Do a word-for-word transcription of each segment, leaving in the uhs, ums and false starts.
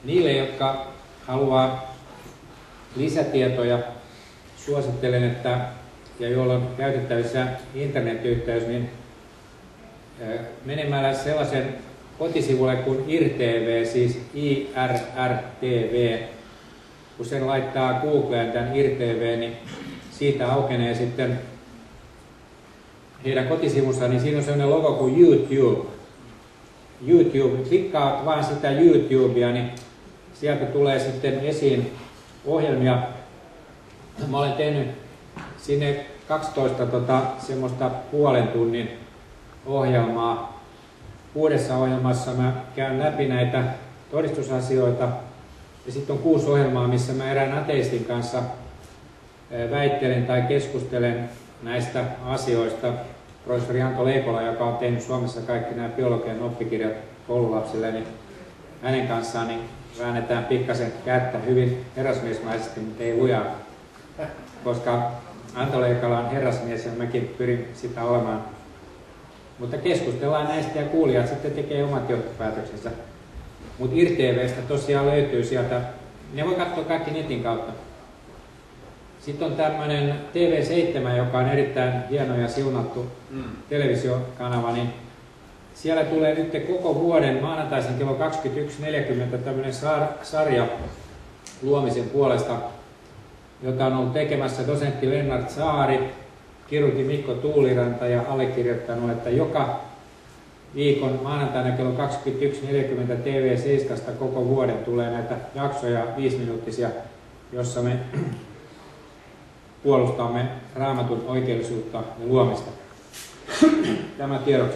Niille, jotka haluaa lisätietoja, suosittelen, että ja joilla on käytettävissä internetyhteys, niin menemällä sellaisen kotisivulle kuin I R T V, siis I R R T V, kun sen laittaa Googleen tämän I R T V, niin siitä aukenee sitten heidän kotisivunsa, niin siinä on sellainen logo kuin YouTube. YouTube, klikkaat vaan sitä YouTubea, niin sieltä tulee sitten esiin ohjelmia. Mä olen tehnyt sinne kaksitoista tota, semmoista puolen tunnin ohjelmaa. Kuudessa ohjelmassa mä käyn läpi näitä todistusasioita. Ja sitten on kuusi ohjelmaa, missä mä erään ateistin kanssa väittelen tai keskustelen näistä asioista. Professori Anto Leikola, joka on tehnyt Suomessa kaikki nämä biologian oppikirjat koululapsille, niin hänen kanssaan niin väännetään pikkasen kättä hyvin herrasmiesmäisesti, mutta ei lujaa. Koska Anto Leikola on herrasmies ja mäkin pyrin sitä olemaan. Mutta keskustellaan näistä ja kuulijat sitten tekee omat johtopäätöksensä. Mutta I R T V:stä tosiaan löytyy sieltä, ne voi katsoa kaikki netin kautta. Sitten on tämmöinen T V seitsemän, joka on erittäin hieno ja siunattu mm. televisiokanava, niin siellä tulee nyt koko vuoden maanantaisin kello kaksikymmentäyksi neljäkymmentä tämmöinen sarja luomisen puolesta, jota on ollut tekemässä dosentti Lennart Saari, kirurgi Mikko Tuuliranta ja allekirjoittanut, että joka viikon maanantaina kello kaksikymmentäyksi neljäkymmentä T V seitsemästä koko vuoden tulee näitä jaksoja viisiminuuttisia, jossa me puolustamme Raamatun oikeellisuutta ja luomista. Tämä tiedoksi.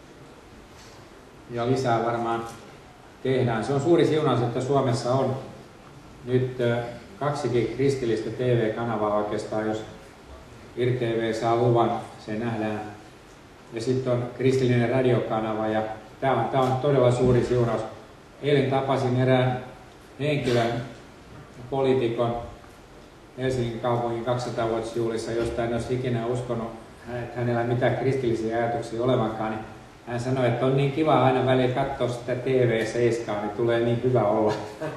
Ja lisää varmaan tehdään. Se on suuri siunaus, että Suomessa on nyt kaksikin kristillistä T V-kanavaa oikeastaan, jos I R T V saa luvan, se nähdään. Ja sitten on kristillinen radiokanava ja tämä on, tämä on todella suuri siunaus. Eilen tapasin erään henkilön, poliitikon Helsingin kaupungin kaksisataavuotisjuhlissa, josta en olisi ikinä uskonut, että hänellä ei mitään kristillisiä ajatuksia olevankaan, niin hän sanoi, että on niin kiva aina välillä katsoa sitä T V seitsemän, niin tulee niin hyvä olla.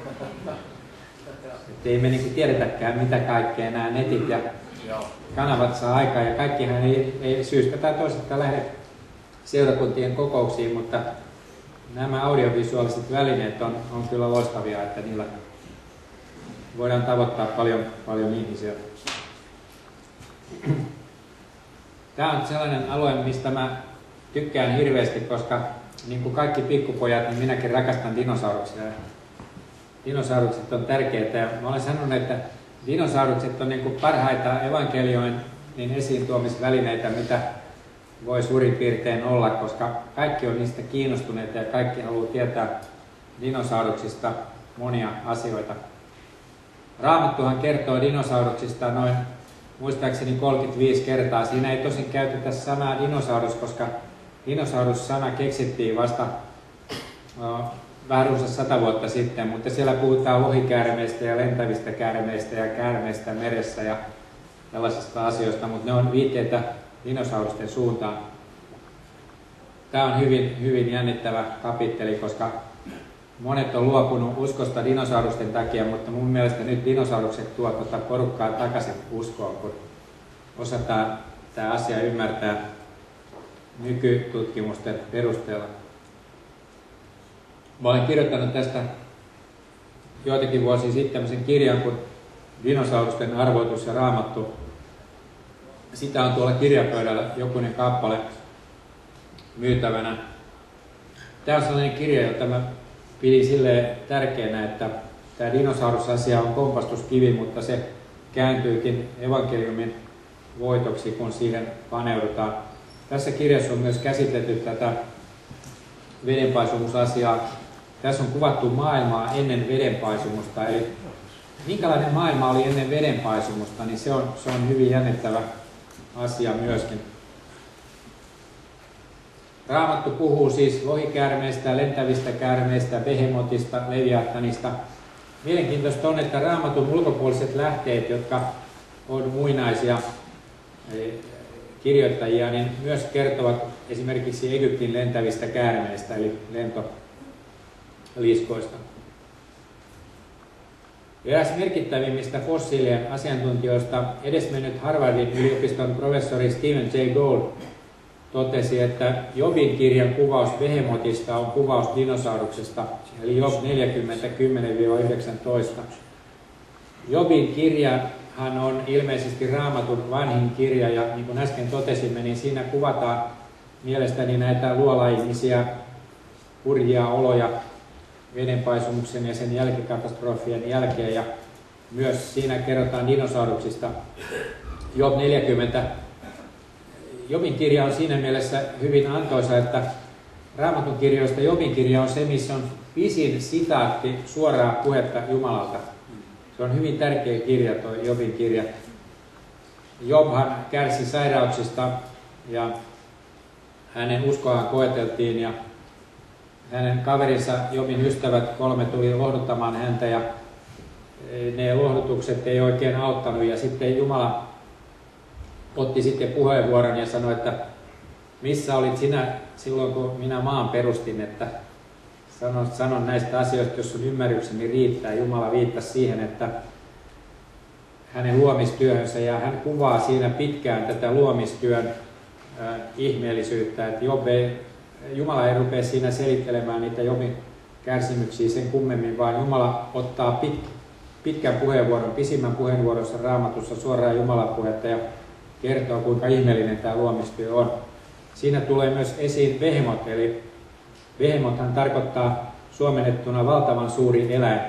Että ei me niin tiedetäkään, mitä kaikkea nämä netit ja kanavat saa aikaan, ja kaikkihan ei, ei syystä tai toisesta lähde seurakuntien kokouksiin, mutta nämä audiovisuaaliset välineet on, on kyllä loistavia, että niillä voidaan tavoittaa paljon, paljon ihmisiä. Tämä on sellainen alue, mistä mä tykkään hirveästi, koska niin kuin kaikki pikkupojat, niin minäkin rakastan dinosauruksia. Dinosaurukset on tärkeitä ja mä olen sanonut, että dinosaurukset on niin kuin parhaita evankelioin niin esiin tuomisvälineitä, mitä voi suurin piirtein olla, koska kaikki on niistä kiinnostuneita ja kaikki haluaa tietää dinosauruksista monia asioita. Raamattuhan kertoo dinosauruksista noin muistaakseni kolmekymmentäviisi kertaa. Siinä ei tosin käytetä sanaa dinosaurus, koska dinosaurus-sana keksittiin vasta no, vähän runsas sata vuotta sitten, mutta siellä puhutaan lohikäärmeistä ja lentävistä käärmeistä ja käärmeistä meressä ja tällaisista asioista, mutta ne on viitteitä dinosaurusten suuntaan. Tämä on hyvin, hyvin jännittävä kapitteli, koska monet on luopunut uskosta dinosaurusten takia, mutta mun mielestä nyt dinosaurukset tuo tuota porukkaa takaisin uskoon, kun osataan tämä asia ymmärtää nykytutkimusten perusteella. Mä olen kirjoittanut tästä joitakin vuosia sitten tämmöisen kirjan kuin Dinosaurusten arvoitus ja raamattu. Sitä on tuolla kirjapöydällä jokunen kappale myytävänä. Tämä on sellainen kirja, jota mä pidin silleen tärkeänä, että tämä dinosaurusasia on kompastuskivi, mutta se kääntyykin evankeliumin voitoksi, kun siihen paneudutaan. Tässä kirjassa on myös käsitelty tätä vedenpaisumusasiaa. Tässä on kuvattu maailmaa ennen vedenpaisumusta, eli minkälainen maailma oli ennen vedenpaisumusta, niin se on, se on hyvin jännittävä asia myöskin. Raamattu puhuu siis lohikäärmeistä, lentävistä käärmeistä, behemotista, leviathanista. Mielenkiintoista on, että Raamatun ulkopuoliset lähteet, jotka on muinaisia kirjoittajia, niin myös kertovat esimerkiksi Egyptin lentävistä käärmeistä, eli lentoliskoista. Eräs merkittävimmistä fossiilien asiantuntijoista, edesmennyt Harvardin yliopiston professori Stephen Jay Gould, totesi, että Jobin kirjan kuvaus Behemotista on kuvaus dinosauruksesta, eli Job neljäkymmentä, kymmenen yhdeksäntoista. Jobin kirjahan on ilmeisesti Raamatun vanhin kirja, ja niin kuin äsken totesimme, niin siinä kuvataan mielestäni näitä luola-ihmisiä, hurjia oloja vedenpaisumuksen ja sen jälkikatastrofien jälkeen, ja myös siinä kerrotaan dinosauruksista. Job neljäkymmentä. Jobin kirja on siinä mielessä hyvin antoisa, että Raamatun kirjoista Jobin kirja on se, missä on pisin sitaatti suoraa puhetta Jumalalta. Se on hyvin tärkeä kirja, tuo Jobin kirja. Jobhan kärsi sairauksista ja hänen uskoaan koeteltiin ja hänen kaverinsa Jobin ystävät kolme tuli lohduttamaan häntä ja ne lohdutukset ei oikein auttanut ja sitten Jumala otti sitten puheenvuoron ja sanoi, että missä olit sinä silloin, kun minä maan perustin, että sanon, sanon näistä asioista, jos sun ymmärrykseni riittää. Jumala viittasi siihen, että hänen luomistyöhönsä ja hän kuvaa siinä pitkään tätä luomistyön äh, ihmeellisyyttä, että Job ei, Jumala ei rupea siinä selittelemään niitä Jobin kärsimyksiä sen kummemmin, vaan Jumala ottaa pit, pitkän puheenvuoron, pisimmän puheenvuorossa Raamatussa suoraan Jumalan puhetta ja kertoo, kuinka ihmeellinen tämä luomistyö on. Siinä tulee myös esiin Behemot, eli Behemothan tarkoittaa suomennettuna valtavan suuri eläin.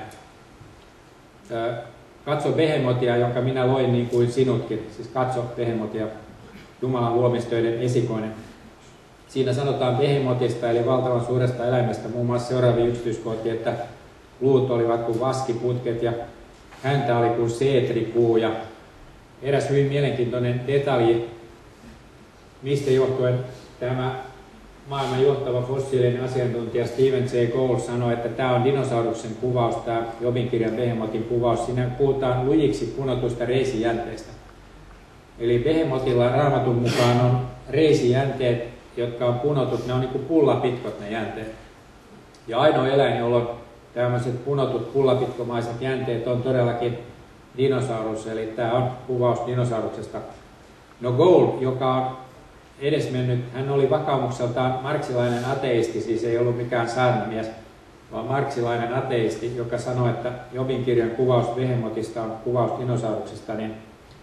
Katso Behemotia, jonka minä loin niin kuin sinutkin. Siis katso Behemotia, Jumalan luomistöiden esikoinen. Siinä sanotaan Behemotista, eli valtavan suuresta eläimestä, muun muassa seuraavia yksityiskohtia, että luut olivat kuin vaskiputket ja häntä oli kuin seetripuu. Ja eräs hyvin mielenkiintoinen detalji, mistä johtuen tämä maailman johtava fossiilinen asiantuntija Stephen Jay Gould sanoi, että tämä on dinosauruksen kuvaus, tämä Jobin kirjan Behemotin kuvaus. Siinä puhutaan lujiksi punotuista reisijänteistä. Eli Behemotilla Raamatun mukaan on reisijänteet, jotka on punotut, ne on niin kuin pullapitkot ne jänteet. Ja ainoa eläin, jolla on tämmöiset punotut pullapitkomaiset jänteet, on todellakin dinosaurus, eli tämä on kuvaus dinosauruksesta. No Gould, joka on edesmennyt, hän oli vakaumukseltaan marksilainen ateisti, siis ei ollut mikään saarnamies, vaan marksilainen ateisti, joka sanoi, että Jobin kirjan kuvaus Behemotista on kuvaus dinosauruksesta, niin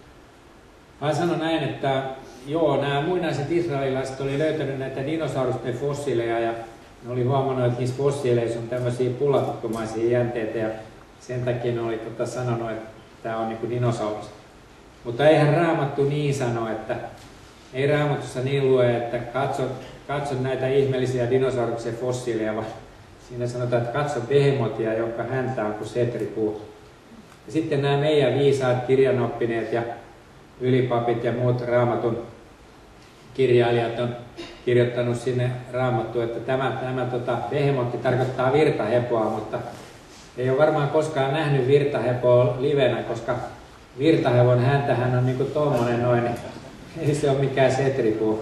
hän sanoi näin, että joo, nämä muinaiset israelilaiset oli löytänyt näitä dinosaurusten fossiileja ja ne oli huomannut, että niissä fossiileissa on tämmöisiä pullapitkomaisia jänteitä ja sen takia ne oli tota sanonut, että tämä on niin kuin dinosaurus. Mutta eihän Raamattu niin sano, että ei Raamatussa niin lue, että katso, katso näitä ihmeellisiä dinosauruksen fossiileja, vaan siinä sanotaan, että katso Behemotia, jonka häntä on kuin setripuu. Ja sitten nämä meidän viisaat kirjanoppineet ja ylipapit ja muut Raamatun kirjailijat on kirjoittanut sinne Raamattuun, että tämä, tämä tota, Behemotti tarkoittaa virtahepoa, mutta ei ole varmaan koskaan nähnyt virtahepoa livenä, koska virtahevon häntähän on niin kuin tommonen noin, niin ei se ole mikään setripuu.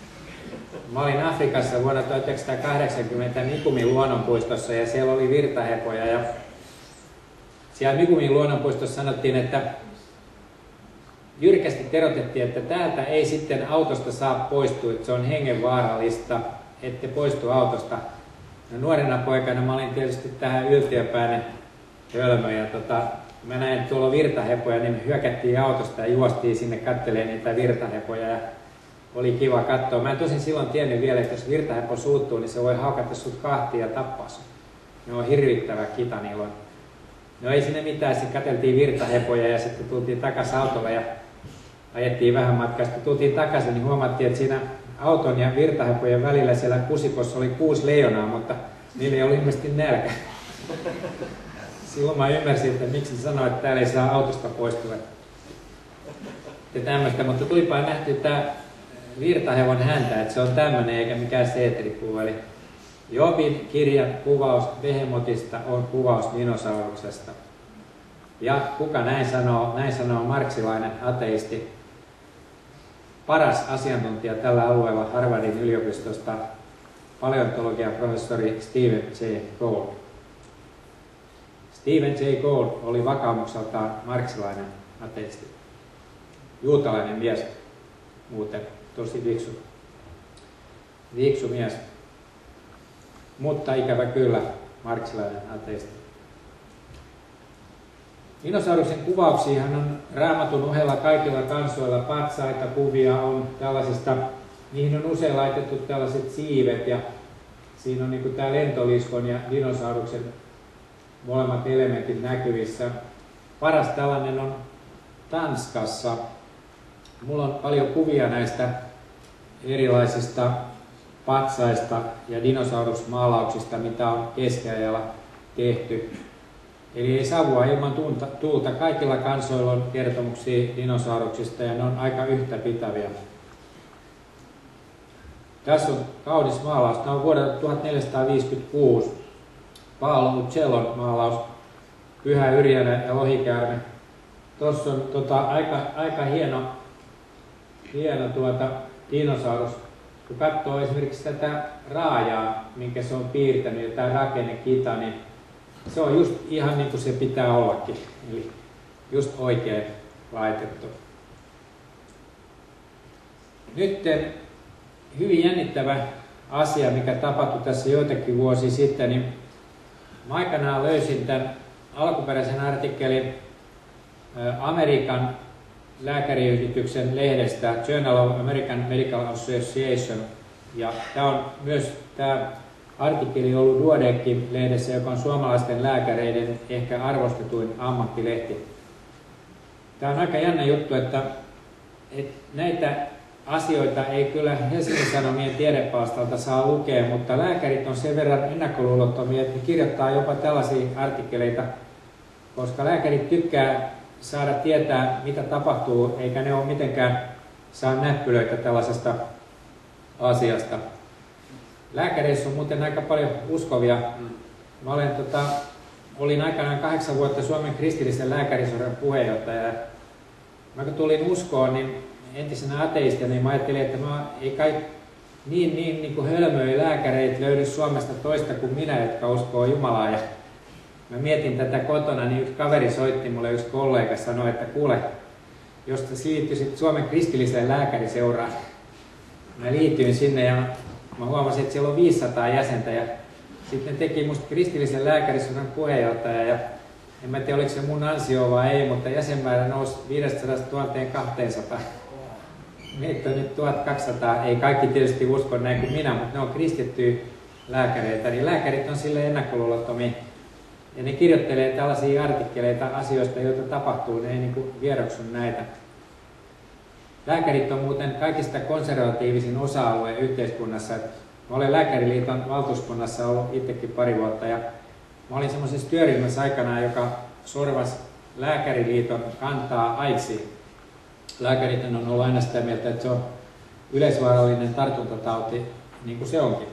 Mä olin Afrikassa vuonna tuhatyhdeksänsataakahdeksankymmentä Mikumin luonnonpuistossa ja siellä oli virtahepoja ja siellä Mikumin luonnonpuistossa sanottiin, että jyrkästi terotettiin, että täältä ei sitten autosta saa poistua, että se on hengenvaarallista, ette poistu autosta. No, nuorena poikana mä olin tietysti tähän yltiöpäinen hölmö ja tota, mä näin, että tuolla on virtahepoja, niin me hyökättiin autosta ja juostiin sinne katselemaan niitä virtahepoja ja oli kiva katsoa. Mä en tosin silloin tiennyt vielä, että jos virtahepo suuttuu, niin se voi haukata sut kahtia ja tappaa sut. Ne on hirvittävä kita niillä on. No ei sinne mitään, sitten katseltiin virtahepoja ja sitten tultiin takaisin autolle ja ajettiin vähän matkaa. Sitten tultiin takaisin, niin huomattiin, että siinä auton ja virtahepojen välillä siellä kusikossa oli kuusi leijonaa, mutta niillä ei ollut ilmeisesti nälkä. Silloin mä ymmärsin, että miksi sanoi, että täällä ei saa autosta poistua. Ja tämmöistä, mutta tulipa nähty tämä virtahevon häntä, että se on tämmöinen eikä mikään seetripuu. Eli Jobin kirjan kuvaus Behemotista on kuvaus dinosauruksesta. Ja kuka näin sanoo? Näin sanoo marksilainen ateisti, paras asiantuntija tällä alueella Harvardin yliopistosta, paleontologian professori Stephen Jay Gould. Stephen Jay Gould oli vakaumukseltaan marksilainen ateisti. Juutalainen mies, muuten tosi viksu, viksu mies, mutta ikävä kyllä marksilainen ateisti. Dinosauruksen kuvauksiahan on Raamatun ohella kaikilla kansoilla patsaita kuvia on tällaisista, niihin on usein laitettu tällaiset siivet ja siinä on niin tämä lentoliskon ja dinosauruksen molemmat elementit näkyvissä. Paras tällainen on Tanskassa. Mulla on paljon kuvia näistä erilaisista patsaista ja dinosaurusmaalauksista, mitä on keskiajalla tehty. Eli ei savua ilman tunta, tuulta. Kaikilla kansoilla on kertomuksia dinosauruksista ja ne on aika yhtäpitäviä. Tässä on kaunis maalaus. Tämä on vuodelta tuhatneljäsataaviisikymmentäkuusi. Paolo Uccellon maalaus. Pyhä Yrjänä ja lohikäärme. Tuossa on tota, aika, aika hieno, hieno tuota, dinosaurus. Kun katsoo esimerkiksi tätä raajaa, minkä se on piirtänyt, ja tämä rakennekita, niin se on just ihan niin kuin se pitää ollakin. Eli just oikein laitettu. Nyt hyvin jännittävä asia, mikä tapahtui tässä joitakin vuosia sitten, niin mä aikanaan löysin tämän alkuperäisen artikkelin Amerikan lääkäriyhdistyksen lehdestä Journal of American Medical Association. Ja tämä on myös tämä artikkeli ollut Duodeckin lehdessä, joka on suomalaisten lääkäreiden ehkä arvostetuin ammattilehti. Tämä on aika jännä juttu, että, että näitä asioita ei kyllä Helsingin Sanomien tiedepalstalta saa lukea, mutta lääkärit on sen verran ennakkoluulottomia, että he kirjoittaa jopa tällaisia artikkeleita, koska lääkärit tykkää saada tietää, mitä tapahtuu, eikä ne ole mitenkään saa näppylöitä tällaisesta asiasta. Lääkäreissä on muuten aika paljon uskovia. Mä olen, tota, olin aikanaan kahdeksan vuotta Suomen kristillisen lääkäriseuran puheenjohtaja. Ja mä kun tulin uskoon, niin entisenä ateistina, niin mä ajattelin, että mä ei kai niin, niin, niin kuin hölmöjä lääkäreitä löydy Suomesta toista kuin minä, jotka uskoo Jumalaa. Ja mä mietin tätä kotona, niin yksi kaveri soitti mulle, yksi kollega sanoi, että kuule, jos sä liittyisit Suomen kristilliseen lääkäriseuraan. Mä liityin sinne ja mä huomasin, että siellä on viisisataa jäsentä ja sitten teki musta kristillisen lääkäriseuran puheenjohtaja ja en mä tiedä oliko se mun ansio vai ei, mutta jäsenmäärä nousi viisisataa tuhatkaksisataa. Meitä on nyt tuhatkaksisataa, ei kaikki tietysti usko näin kuin minä, mutta ne on kristittyjä lääkäreitä, niin lääkärit on sille ennakkoluulottomia. Ja ne kirjoittelee tällaisia artikkeleita asioista, joita tapahtuu, ne ei niin kuin vieroksu näitä. Lääkärit on muuten kaikista konservatiivisin osa-alue yhteiskunnassa. Mä olen Lääkäriliiton valtuuskunnassa ollut itsekin pari vuotta ja mä olin semmoisessa työryhmässä aikanaan, joka sorvasi Lääkäriliiton kantaa AIDSiin. Lääkärit on ollut aina sitä mieltä, että se on yleisvaarallinen tartuntatauti, niin kuin se onkin.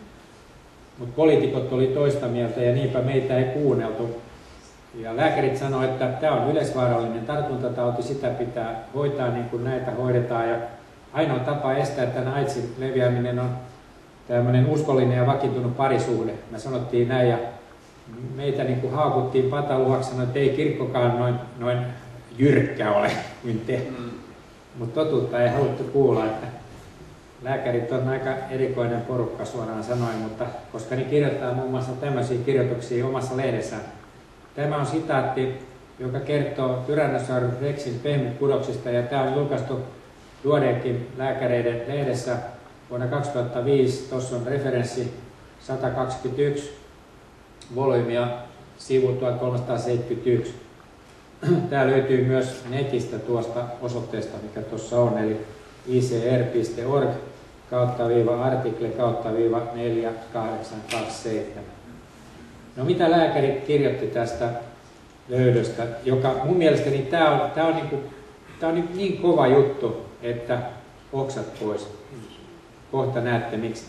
Mutta poliitikot oli toista mieltä ja niinpä meitä ei kuunneltu. Ja lääkärit sanoivat, että tämä on yleisvaarallinen tartuntatauti, sitä pitää hoitaa niin kuin näitä hoidetaan. Ja ainoa tapa estää tämän AIDSin leviäminen on tämmöinen uskollinen ja vakiintunut parisuhde. Me sanottiin näin ja meitä niin kuin haukuttiin pataluhaksi, sanoi, että ei kirkkokaan noin, noin jyrkkä ole kuin te. Mm. Mutta totuutta ei haluttu kuulla, että lääkärit on aika erikoinen porukka suoraan sanoen, mutta koska ne kirjoittaa muun muassa tämmöisiä kirjoituksia omassa lehdessään. Tämä on sitaatti, joka kertoo Tyrannosaurus rexin pehmytkudoksista ja tämä on julkaistu Duodeckin lääkäreiden lehdessä vuonna kaksituhattaviisi. Tuossa on referenssi sata kaksikymmentäyksi, volyymia sivu tuhatkolmesataaseitsemänkymmentäyksi. Tämä löytyy myös netistä tuosta osoitteesta, mikä tuossa on, eli i c r piste org kautta viiva artikle kautta viiva neljä kahdeksan kaksi seitsemän. No mitä lääkärit kirjoitti tästä löydöstä, joka mun mielestäni tämä on, tämä on, niin kuin, tämä on niin kova juttu, että oksat pois. Kohta näette miksi.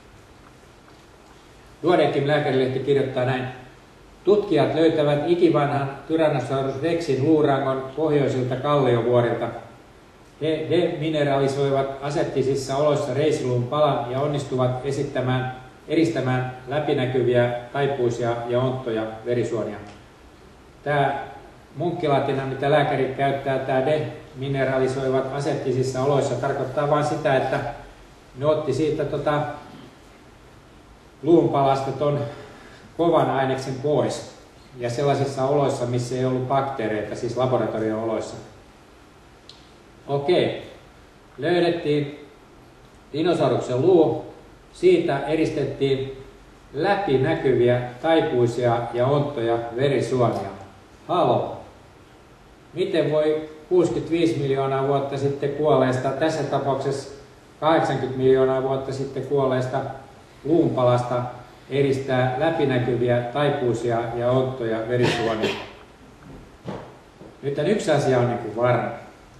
Duodeckin lääkärilehti kirjoittaa näin. Tutkijat löytävät ikivanhan Tyrannosaurus rexin luurangon pohjoisilta kalliovuorilta. He demineralisoivat asettisissa oloissa reisiluun palan ja onnistuvat esittämään, eristämään läpinäkyviä taipuisia ja onttoja verisuonia. tämä munkkilatina, mitä lääkärit käyttää, tämä demineralisoivat asettisissa oloissa, tarkoittaa vain sitä, että ne otti siitä tota, luunpalasta ton kovan aineksen pois. Ja sellaisissa oloissa, missä ei ollut bakteereita, siis laboratorio-oloissa. Okei, löydettiin dinosauruksen luu, siitä eristettiin läpinäkyviä taipuisia ja onttoja verisuonia. Halo, miten voi kuusikymmentäviisi miljoonaa vuotta sitten kuolleesta, tässä tapauksessa kahdeksankymmentä miljoonaa vuotta sitten kuolleesta luunpalasta eristää läpinäkyviä taipuisia ja onttoja verisuonia? Nyt yksi asia on niin kuin varma.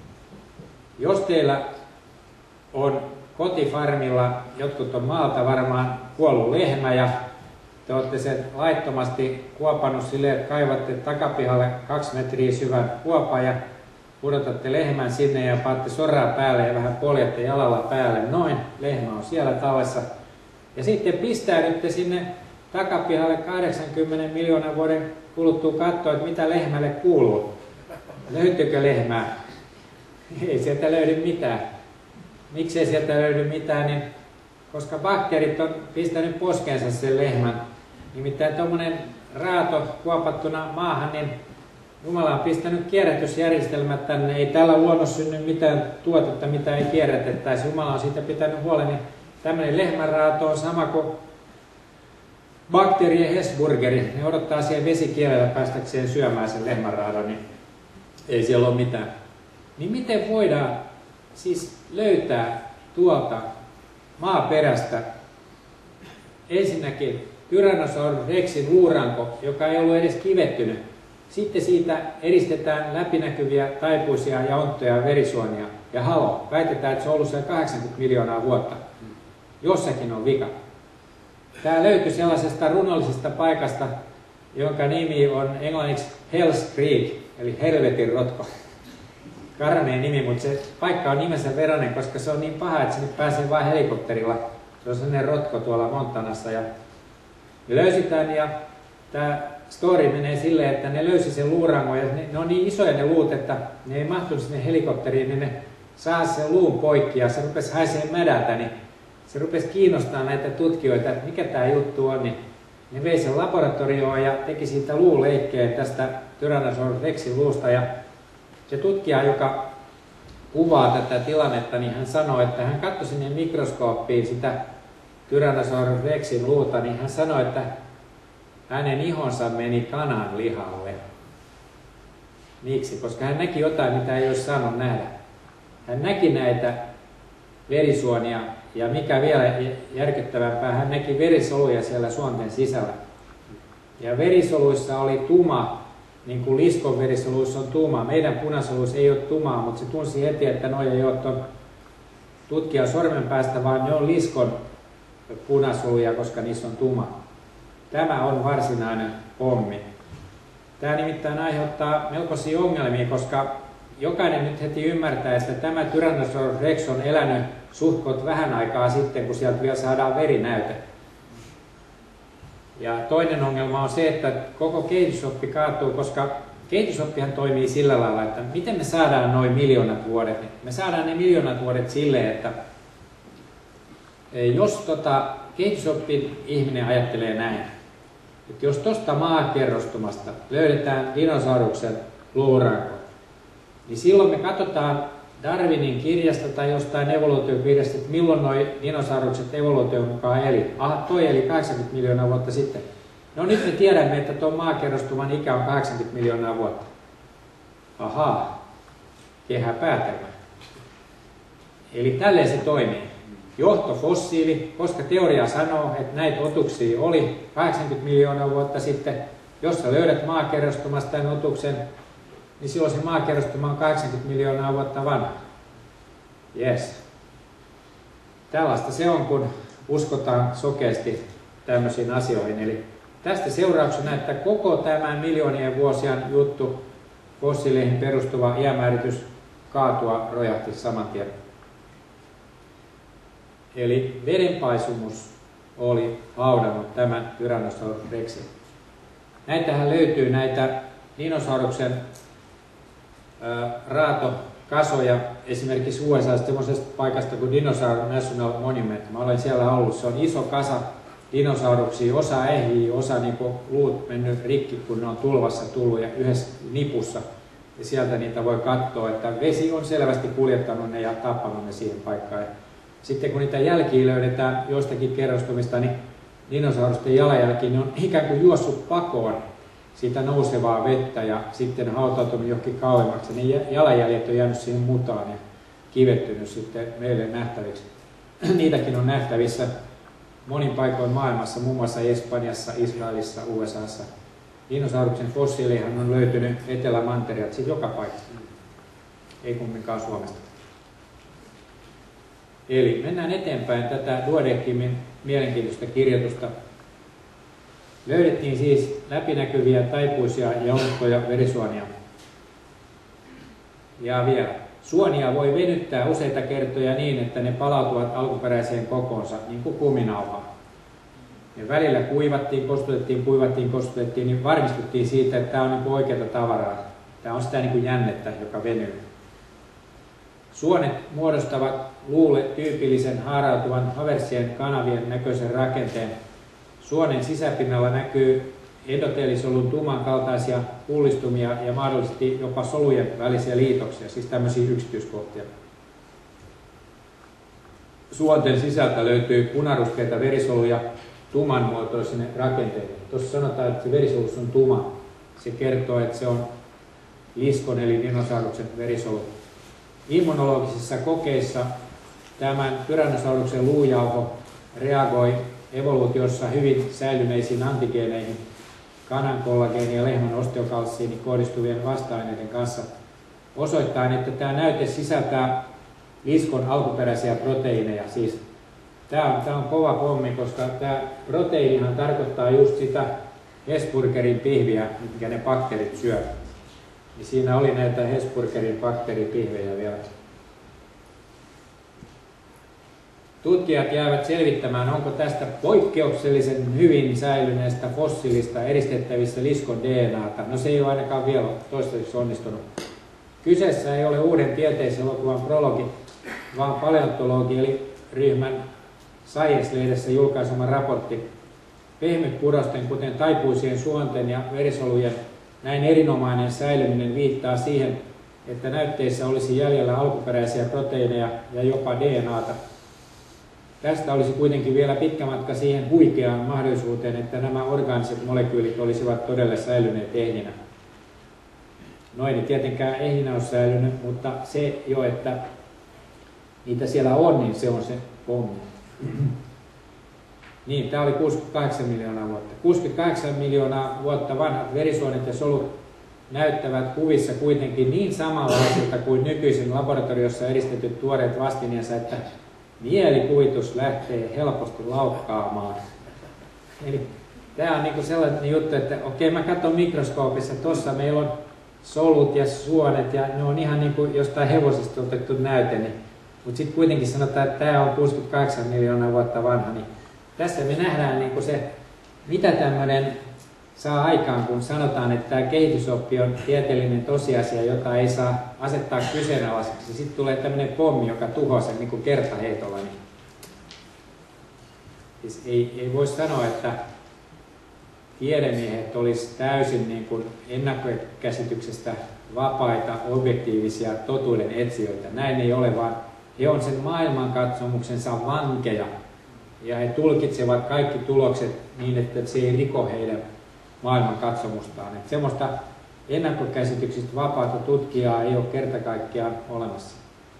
Jos teillä on kotifarmilla, jotkut on maalta varmaan kuollut lehmä ja te olette sen laittomasti kuopannut silleen, että kaivatte takapihalle kaksi metriä syvän kuopan ja pudotatte lehmän sinne ja paatte soraa päälle ja vähän poljette jalalla päälle. Noin, lehmä on siellä tallessa. Ja sitten pistäydytte sinne takapihalle kahdeksankymmenen miljoonan vuoden kuluttua katsoa, että mitä lehmälle kuuluu. Löytyykö lehmää? Ei sieltä löydy mitään. Miksei sieltä löydy mitään? Niin koska bakteerit on pistänyt poskeensa sen lehmän. Nimittäin tuommoinen raato kuopattuna maahan, niin Jumala on pistänyt kierrätysjärjestelmät tänne. Ei täällä luonnossa synny mitään tuotetta, mitä ei kierrätettäisi. Jumala on siitä pitänyt huolen. Niin tämmöinen lehmänraato on sama kuin bakteerien Hesburgeri. Ne odottaa siihen vesikielellä päästäkseen syömään sen lehmänraadon, niin ei siellä ole mitään. Niin miten voidaan siis löytää tuolta maaperästä ensinnäkin Tyrannosaurus rexin luuranko, joka ei ollut edes kivettynyt. Sitten siitä eristetään läpinäkyviä taipuisia ja onttoja verisuonia. Ja halo, väitetään, että se on ollut siellä kahdeksankymmentä miljoonaa vuotta. Jossakin on vika. Tämä löytyi sellaisesta runollisesta paikasta, jonka nimi on englanniksi Hell's Creek, eli helvetin rotko. Karmea nimi, mutta se paikka on nimensä veronen, koska se on niin paha, että sinne pääsee vain helikopterilla. Se on sellainen rotko tuolla Montanassa. Ja me löysitään ja tämä story menee silleen, että ne löysi sen luurangon ja ne, ne on niin isoja ne luut, että ne ei mahtunut sinne helikopteriin, niin ne saa sen luun poikki ja se rupesi haisee mädältä, niin se rupesi kiinnostaa näitä tutkijoita, että mikä tämä juttu on, niin ne vei sen laboratorioon ja teki siitä luuleikkeen tästä Tyrannosaurus rexin luusta. Ja se tutkija, joka kuvaa tätä tilannetta, niin hän sanoi, että hän katsoi sinne mikroskooppiin sitä Tyrannosaurus rexin luuta, niin hän sanoi, että hänen ihonsa meni kanan lihalle. Miksi? Koska hän näki jotain, mitä ei olisi saanut nähdä. Hän näki näitä verisuonia ja mikä vielä järkyttävämpää, hän näki verisoluja siellä suonten sisällä. Ja verisoluissa oli tuma, niin kuin liskon verisoluissa on tuma. Meidän punasoluissa ei ole tumaa, mutta se tunsi heti, että noi ei ole tuon tutkijan sormen päästä, vaan ne on liskon punasoluja, koska niissä on tuma. Tämä on varsinainen pommi. Tämä nimittäin aiheuttaa melkoisia ongelmia, koska jokainen nyt heti ymmärtää, että tämä Tyrannosaurus rex on elänyt suhtkot vähän aikaa sitten, kun sieltä vielä saadaan verinäyte. Ja toinen ongelma on se, että koko kehitysoppi kaatuu, koska kehitysoppihan toimii sillä lailla, että miten me saadaan noin miljoonat vuodet. Me saadaan ne miljoonat vuodet silleen, että jos tota, kehitysoppin ihminen ajattelee näin, että jos tuosta maakerrostumasta löydetään dinosauruksen luuranko, niin silloin me katsotaan Darwinin kirjasta tai jostain evoluutiokirjasta, että milloin nuo dinosaurukset evoluution mukaan eli. Aha, toi eli kahdeksankymmentä miljoonaa vuotta sitten. No nyt me tiedämme, että tuon maakerrostuman ikä on kahdeksankymmentä miljoonaa vuotta. Ahaa, kehäpäätelmä. Eli tälleen se toimii. Johtofossiili, koska teoria sanoo, että näitä otuksia oli kahdeksankymmentä miljoonaa vuotta sitten. Jos sä löydät maakerrostumasta tämän otuksen, niin silloin se maakerrostuma on kahdeksankymmentä miljoonaa vuotta vanha. Yes. Tällaista se on, kun uskotaan sokeasti tämmöisiin asioihin. Eli tästä seurauksena, että koko tämä miljoonien vuosien juttu, fossiileihin perustuva iänmääritys kaatua rojahti saman tien. Eli vedenpaisumus oli haudannut tämän Tyrannosaurus rexin. Näitähän löytyy näitä dinosauruksen ää, raatokasoja esimerkiksi U S A:sta semmoisesta paikasta kuin Dinosaur National Monument. Mä olen siellä ollut. Se on iso kasa dinosauruksia, osa ehjii, osa niinku luut mennyt rikki, kun ne on tulvassa tullut ja yhdessä nipussa. Ja sieltä niitä voi katsoa, että vesi on selvästi kuljettanut ne ja tappanut ne siihen paikkaan. Ja sitten kun niitä jälkiä löydetään joistakin kerrostumista, niin dinosaurusten jalanjälkiin ne on ikään kuin juossut pakoon siitä nousevaa vettä ja sitten hautautunut johonkin kauemmaksi. Ne jalanjäljet on jäänyt siihen mutaan ja kivettynyt sitten meille nähtäviksi. Niitäkin on nähtävissä monin paikoin maailmassa, muun muassa Espanjassa, Israelissa, U S A:ssa. Dinosauruksen fossiilihan on löytynyt Etelämantereelta, siis joka paikasta. Ei kumminkaan Suomesta. Eli mennään eteenpäin tätä Duodecimin mielenkiintoista kirjoitusta. Löydettiin siis läpinäkyviä taipuisia ja onkkoja verisuonia. Ja vielä, suonia voi venyttää useita kertoja niin, että ne palautuvat alkuperäiseen kokoonsa, niin kuin kuminauhaa. Ja välillä kuivattiin, kostutettiin, kuivattiin, kostutettiin, niin varmistuttiin siitä, että tämä on niin oikeaa tavaraa. Tämä on sitä niin kuin jännettä, joka venyy. Suonet muodostavat luulle tyypillisen haarautuvan haversien kanavien näköisen rakenteen. Suonen sisäpinnalla näkyy endoteelisolun tuman kaltaisia pullistumia ja mahdollisesti jopa solujen välisiä liitoksia, siis tämmöisiä yksityiskohtia. Suonten sisältä löytyy punaruskeita verisoluja tumanmuotoisine rakenteille. Tuossa sanotaan, että se verisolus on tuma. Se kertoo, että se on liskon eli dinosauruksen verisolu. Immunologisissa kokeissa tämän Tyrannosauruksen luujauho reagoi evoluutiossa hyvin säilyneisiin antigeeneihin, kanan kollageeni ja lehmän osteokalsiini kohdistuvien vasta-aineiden kanssa, osoittain, että tämä näyte sisältää liskon alkuperäisiä proteiineja. Siis tämä on, tämä on kova pommi, koska tämä proteiinihan tarkoittaa just sitä Hesburgerin pihviä, mitkä ne bakteerit syö. Ja siinä oli näitä Hesburgerin bakteeripihvejä vielä. Tutkijat jäävät selvittämään, onko tästä poikkeuksellisen hyvin säilyneestä fossiilista eristettävissä liskon D N A:ta. No se ei ole ainakaan vielä toistaiseksi onnistunut. Kyseessä ei ole uuden tieteiselokuvan prologi, vaan paleontologi eli ryhmän Science-lehdessä julkaisema raportti. Pehmytpurosten, kuten taipuisien suonten ja verisolujen näin erinomainen säilyminen viittaa siihen, että näytteissä olisi jäljellä alkuperäisiä proteiineja ja jopa D N A:ta. Tästä olisi kuitenkin vielä pitkä matka siihen huikeaan mahdollisuuteen, että nämä orgaaniset molekyylit olisivat todella säilyneet ehjinä. No ei ne tietenkään ehjinä ole säilynyt, mutta se jo, että niitä siellä on, niin se on se pommi. Niin, tämä oli kuusikymmentäkahdeksan miljoonaa vuotta. kuusikymmentäkahdeksan miljoonaa vuotta vanhat verisuonet ja solut näyttävät kuvissa kuitenkin niin samanlaisilta kuin nykyisin laboratoriossa eristetyt tuoreet vastineensa, että mielikuvitus lähtee helposti laukkaamaan. Eli tämä on niinku sellainen juttu, että okei, mä katson mikroskoopissa, tuossa meillä on solut ja suonet ja ne on ihan niinku jostain hevosesta otettu näyte, niin, mutta sitten kuitenkin sanotaan, että tämä on kuusikymmentäkahdeksan miljoonaa vuotta vanha, niin tässä me nähdään niinku se, mitä tämmöinen saa aikaan, kun sanotaan, että tämä kehitysoppi on tieteellinen tosiasia, jota ei saa asettaa kyseenalaiseksi. Sitten tulee tämmöinen pommi, joka tuhoaa sen niin kuin kertaheitolla. Niin. Siis ei, ei voi sanoa, että tiedemiehet olisi täysin niin kuin ennakkokäsityksestä vapaita, objektiivisia totuuden etsijöitä. Näin ei ole, vaan he on sen maailmankatsomuksensa vankeja. Ja he tulkitsevat kaikki tulokset niin, että se ei riko heidän maailman katsomustaan. Että semmoista ennakkokäsityksistä vapaata tutkijaa ei ole kerta kaikkiaan olemassa.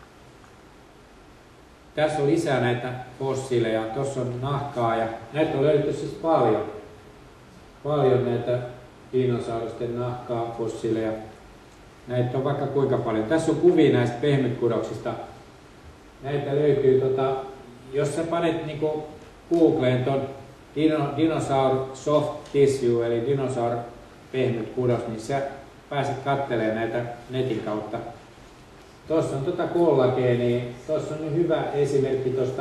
Tässä on lisää näitä fossiileja. Tuossa on nahkaa ja näitä on löydetty siis paljon. Paljon näitä dinosaurusten nahkaa, fossiileja. Näitä on vaikka kuinka paljon. Tässä on kuvia näistä pehmytkudoksista. Näitä löytyy, tota, jos sä panet niinku Googleen ton Dino, dinosaur soft tissue, eli dinosaur pehmyt kudos, niin sä pääset katselemaan näitä netin kautta. Tuossa on tuota kollageenia, tuossa on hyvä esimerkki tuosta,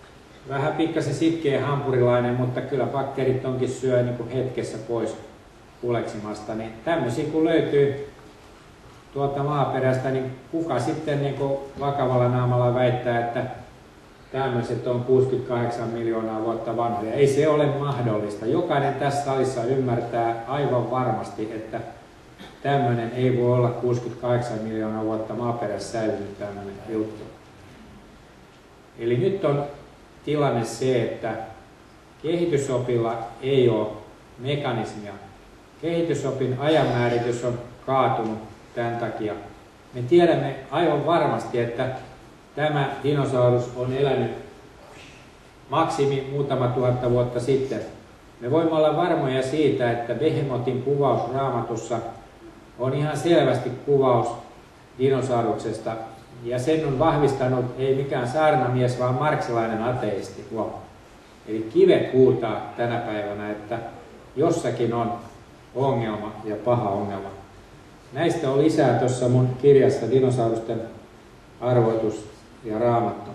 vähän pikkasen sitkeä hampurilainen, mutta kyllä bakteerit onkin syö niin kuin hetkessä pois. kuleksimasta, niin tämmöisiä kun löytyy tuolta maaperästä, niin kuka sitten niin kuin vakavalla naamalla väittää, että tämmöiset on kuusikymmentäkahdeksan miljoonaa vuotta vanhoja. Ei se ole mahdollista. Jokainen tässä salissa ymmärtää aivan varmasti, että tämmöinen ei voi olla kuusikymmentäkahdeksan miljoonaa vuotta maaperässä säilynyt tämmöinen juttu. Eli nyt on tilanne se, että kehitysopilla ei ole mekanismia. Kehitysopin ajanmääritys on kaatunut tämän takia. Me tiedämme aivan varmasti, että tämä dinosaurus on elänyt maksimi muutama tuhatta vuotta sitten. Me voimme olla varmoja siitä, että Behemotin kuvaus Raamatussa on ihan selvästi kuvaus dinosauruksesta. Ja sen on vahvistanut ei mikään saarnamies, vaan marksilainen ateisti. Wow. Eli kivet huutaa tänä päivänä, että jossakin on ongelma ja paha ongelma. Näistä on lisää tuossa mun kirjassa Dinosaurusten arvoitus ja raamattu.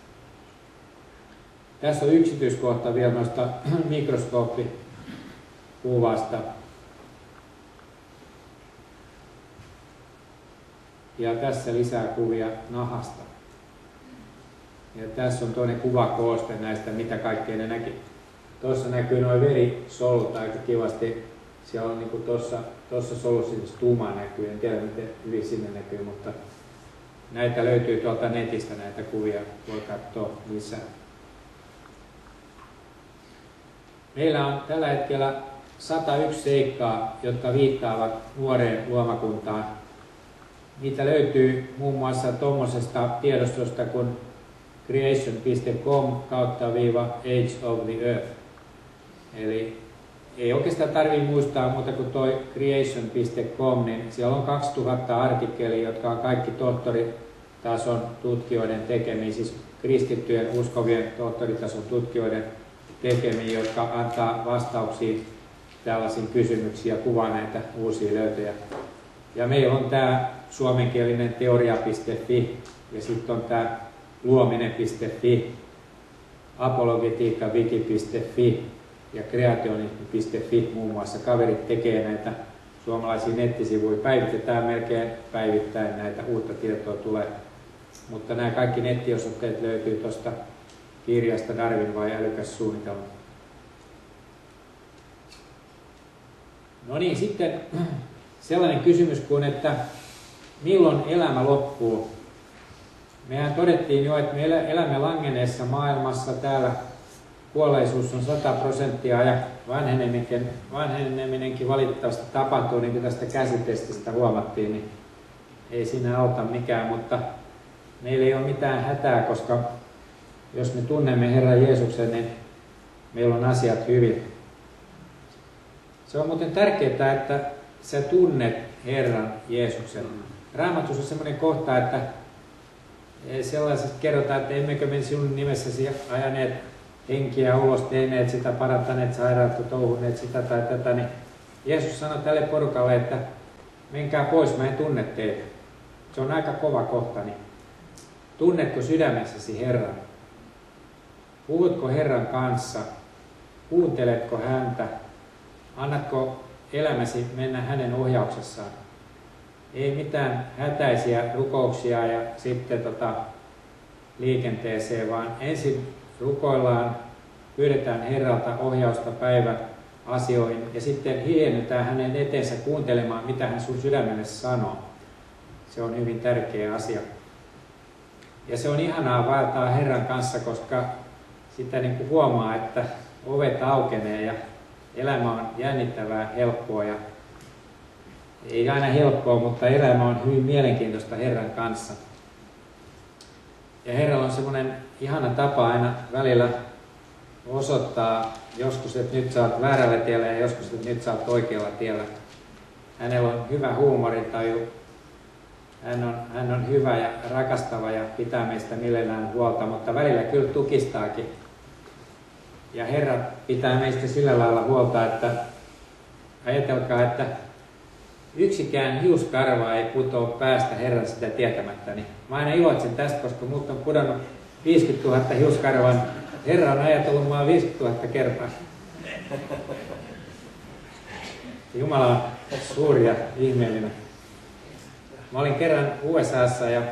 Tässä on yksityiskohta vielä noista mikroskooppikuvasta. Ja tässä lisää kuvia nahasta. Ja tässä on toinen kuvakooste näistä, mitä kaikkea ne näki. Tuossa näkyy nuo verisolut aika kivasti. Siellä on niinku tuossa tuossa solussa tuma näkyy. En tiedä, miten hyvin sinne näkyy, mutta näitä löytyy tuolta netistä, näitä kuvia. Voi katsoa lisää. Meillä on tällä hetkellä sata yksi seikkaa, jotka viittaavat nuoreen luomakuntaan. Niitä löytyy muun muassa tuommoisesta tiedostosta kuin creation piste com kautta viiva Age of the Earth. Eli ei oikeastaan tarvitse muistaa muuta kuin toi creation piste com, niin siellä on kaksituhatta artikkelia, jotka on kaikki tohtoritason tutkijoiden tekemiä, siis kristittyjen uskovien tohtoritason tutkijoiden tekemiä, jotka antaa vastauksia tällaisiin kysymyksiin ja kuvaa näitä uusia löytöjä. Ja meillä on tämä suomenkielinen teoria piste fi ja sitten on tämä luominen piste fi, apologetiikkaviki piste fi ja kreationismi piste fi muun muassa. Kaverit tekee näitä suomalaisia nettisivuja, päivitetään melkein päivittäin, näitä uutta tietoa tulee. Mutta nämä kaikki nettiosoitteet löytyy tuosta kirjasta Darwin vai älykäs suunnitelma. No niin, sitten sellainen kysymys kuin, että milloin elämä loppuu? Mehän todettiin jo, että me elämme langenneessa maailmassa. Täällä kuolleisuus on sata prosenttia ja vanheneminenkin, vanheneminenkin valitettavasti tapahtuu, niin kuin tästä käsitestistä huomattiin, niin ei siinä auta mikään, mutta meillä ei ole mitään hätää, koska jos me tunnemme Herran Jeesuksen, niin meillä on asiat hyvin. Se on muuten tärkeää, että sä tunnet Herran Jeesuksen. Raamatussa on semmoinen kohta, että sellaisesta kerrotaan, että emmekö me sinun nimessäsi ajaneet henkiä ulos, tehneet sitä, parantaneet sairautta, touhuneet sitä tai tätä, niin Jeesus sanoi tälle porukalle, että menkää pois, mä en tunne teitä. Se on aika kova kohta. Niin tunnetko sydämessäsi Herran? Puhutko Herran kanssa? Kuunteletko häntä? Annatko elämäsi mennä hänen ohjauksessaan? Ei mitään hätäisiä rukouksia ja sitten tota, liikenteeseen, vaan ensin rukoillaan, pyydetään Herralta ohjausta päivän asioihin ja sitten hiljennytään hänen eteensä kuuntelemaan, mitä hän sun sydämelle sanoo. Se on hyvin tärkeä asia. Ja se on ihanaa vaeltaa Herran kanssa, koska sitä niin kuin huomaa, että ovet aukenee ja elämä on jännittävää, helppoa ja ei aina helppoa, mutta elämä on hyvin mielenkiintoista Herran kanssa. Ja Herralla on semmoinen ihana tapa aina välillä osoittaa joskus, että nyt sä oot väärällä tiellä ja joskus, että nyt sä oot oikealla tiellä. Hänellä on hyvä huumorintaju. Hän on, hän on hyvä ja rakastava ja pitää meistä millään huolta, mutta välillä kyllä tukistaakin. Ja Herra pitää meistä sillä lailla huolta, että ajatelkaa, että yksikään hiuskarva ei putoa päästä Herran sitä tietämättä. Niin mä aina iloitsen tästä, koska mut on pudonnut viisikymmentätuhatta hiuskarvaa. Herra on ajatellut mua viisikymmentätuhatta kertaa. Jumala on suuri ja ihmeellinen. Mä olin kerran U S A:ssa ja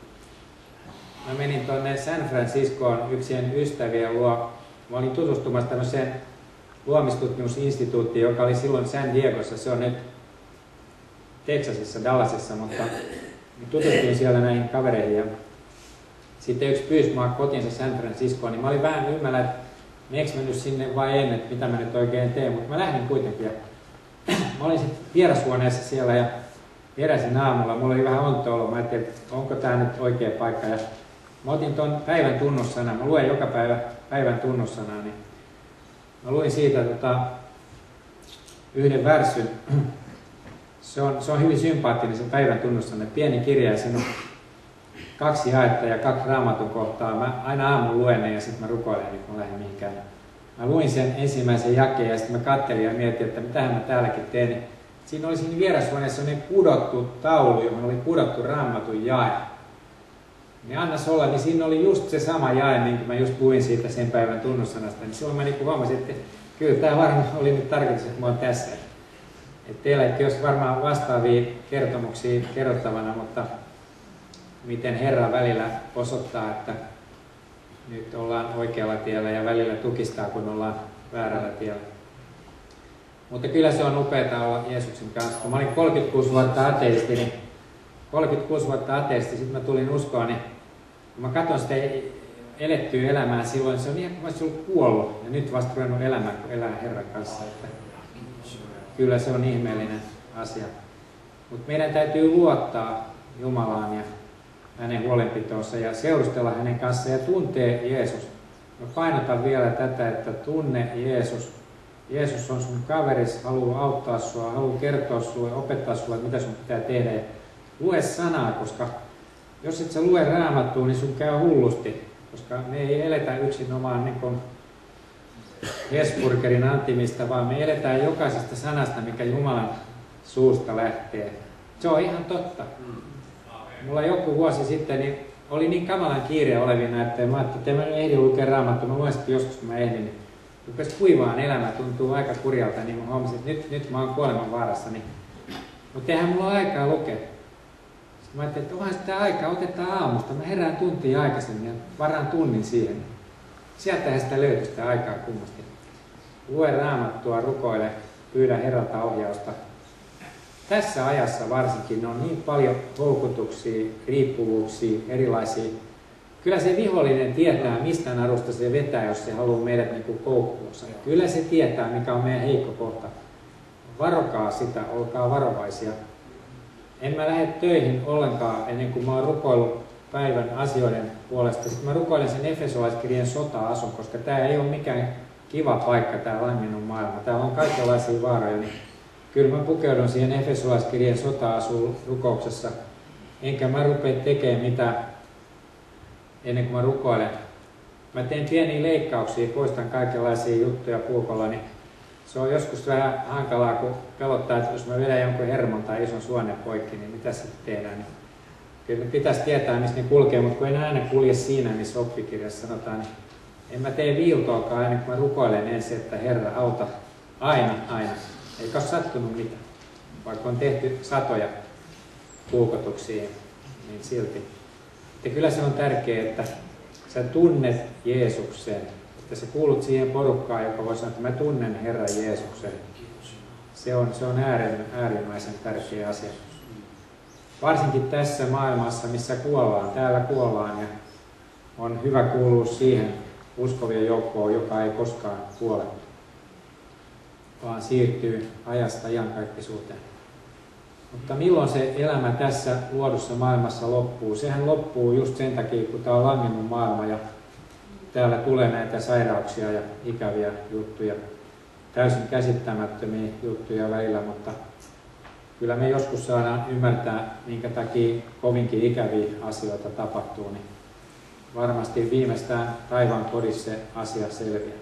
mä menin tuonne San Franciscoon yksien ystävien luo. Mä olin tutustumassa tämmöiseen luomistutkimusinstituuttiin, joka oli silloin San Diegossa. Se on nyt Texasissa, Dallasissa, mutta tutustuin siellä näihin kavereihin. Ja sitten yksi pyysi mua kotiinsa San Franciscoon, niin mä olin vähän ymmällä, että meneekö mä nyt sinne vai en, että mitä mä nyt oikein teen, mutta mä lähdin kuitenkin. Ja mä olin sitten vierashuoneessa siellä ja heräsin aamulla. Mulla oli vähän ontto olo. Mä ajattelin, että onko tää nyt oikea paikka. Ja mä otin ton päivän tunnussanan. Mä luen joka päivä päivän tunnussanaa. Niin mä luin siitä tota, yhden värssyn. Se on, se on hyvin sympaattinen se päivän tunnussana. Pieni kirja ja siinä on kaksi jaetta ja kaksi raamatun kohtaa. Mä aina aamulla luen ne ja sitten mä rukoilen, niin kun mä lähden mihinkään. Mä luin sen ensimmäisen jakeen ja sitten mä katselin ja mietin, että mitähän mä täälläkin teen. Siinä oli siinä vierashuoneessa sellainen kudottu taulu, johon oli kudottu raamatun jae. Niin annas olla, niin siinä oli just se sama jae, minkä mä just luin siitä sen päivän tunnussanasta. Niin silloin mä niin huomasin, että kyllä tämä varmaan oli nyt tarkoitus, että mä oon tässä. Että teilläkin olisi varmaan vastaavia kertomuksia kerrottavana, mutta miten Herra välillä osoittaa, että nyt ollaan oikealla tiellä ja välillä tukistaa, kun ollaan väärällä tiellä. Mutta kyllä se on upeaa olla Jeesuksen kanssa. Kun mä olin kolmekymmentäkuusi vuotta ateisti, niin kolmekymmentäkuusi vuotta ateisti, sitten mä tulin uskoon, niin kun mä katson sitä elettyä elämää silloin, se on ihan kuin mä olisin ollut kuollut ja nyt vasta ruvennut elämään, kun elää Herran kanssa. Että kyllä se on ihmeellinen asia. Mutta meidän täytyy luottaa Jumalaan ja hänen huolenpitoonsa ja seurustella hänen kanssaan ja tuntee Jeesus. Mä painotan vielä tätä, että tunne Jeesus. Jeesus on sun kaveris, haluaa auttaa sua, haluaa kertoa sulle, opettaa sulle, mitä sun pitää tehdä. Ja lue sanaa, koska jos et sä lue Raamattua, niin sun käy hullusti. Koska me ei eletä yksinomaan niin kuin Hesburgerin antimista, vaan me eletään jokaisesta sanasta, mikä Jumalan suusta lähtee. Se on ihan totta. Mulla joku vuosi sitten niin oli niin kamalan kiire olevina, että mä ajattelin, että mä en ehdi lukea Raamattua. Mä luen sitten joskus, kun mä ehdin. Niin rupesi kuivaan elämä, tuntuu aika kurjalta, niin mä huomasin, että nyt, nyt mä oon kuoleman vaarassa. Niin. Mutta eihän mulla ole aikaa lukea. Sitten mä ajattelin, että onhan sitä aikaa, otetaan aamusta. Mä herään tuntia aikaisemmin ja varaan tunnin siihen. Sieltähän sitä löytyy sitä aikaa kummasti. Lue Raamattua, rukoile, pyydä Herralta ohjausta. Tässä ajassa varsinkin on niin paljon houkutuksia, riippuvuuksia, erilaisia. Kyllä se vihollinen tietää, mistä narusta se vetää, jos se haluaa meidät niin koukkuunsa. Kyllä se tietää, mikä on meidän heikko kohta. Varokaa sitä, olkaa varovaisia. En mä lähde töihin ollenkaan ennen kuin mä oon rukoillut päivän asioiden puolesta. Sitten mä rukoilen sen Efesolaiskirjeen sota-asun, koska tää ei ole mikään kiva paikka, tää langennut maailma. Täällä on kaikenlaisia vaaroja. Niin kyllä mä pukeudun siihen Efesolaiskirjeen sota-asuun rukouksessa. Enkä mä rupea tekemään mitään ennen kuin mä rukoilen. Mä teen pieniä leikkauksia, poistan kaikenlaisia juttuja puukolla, niin se on joskus vähän hankalaa, kun pelottaa, että jos mä vedän jonkun hermon tai ison suonen poikki, niin mitä sitten tehdään. Niin kyllä pitäisi tietää, missä ne kulkee, mutta kun en aina kulje siinä, missä oppikirjassa sanotaan, niin en mä tee viiltoakaan ennen kuin mä rukoilen ensin, että Herra auta aina, aina. Eikä ole sattunut mitään. Vaikka on tehty satoja puukotuksia, niin silti. Ja kyllä se on tärkeää, että sä tunnet Jeesuksen. Että sä kuulut siihen porukkaan, joka voi sanoa, että mä tunnen Herran Jeesuksen. Se on, se on äärimmäisen tärkeä asia. Varsinkin tässä maailmassa, missä kuollaan, täällä kuollaan, ja on hyvä kuulua siihen uskovien joukkoon, joka ei koskaan kuole, vaan siirtyy ajasta iankaikkisuuteen. Mutta milloin se elämä tässä luodussa maailmassa loppuu? Sehän loppuu just sen takia, kun tämä on langennut maailma ja täällä tulee näitä sairauksia ja ikäviä juttuja, täysin käsittämättömiä juttuja välillä, mutta kyllä me joskus saadaan ymmärtää, minkä takia kovinkin ikäviä asioita tapahtuu, niin varmasti viimeistään taivaan kodissa se asia selviää.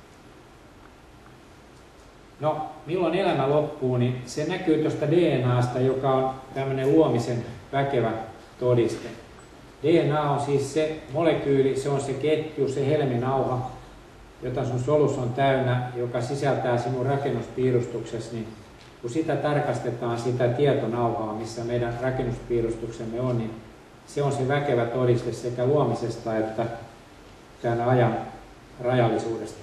No, milloin elämä loppuu, niin se näkyy tuosta D N A:sta, joka on tämmöinen luomisen väkevä todiste. D N A on siis se molekyyli, se on se ketju, se helminauha, jota sun solus on täynnä, joka sisältää sinun rakennuspiirustuksesi, niin kun sitä tarkastetaan, sitä tietonauhaa, missä meidän rakennuspiirustuksemme on, niin se on se väkevä todiste sekä luomisesta että tämän ajan rajallisuudesta.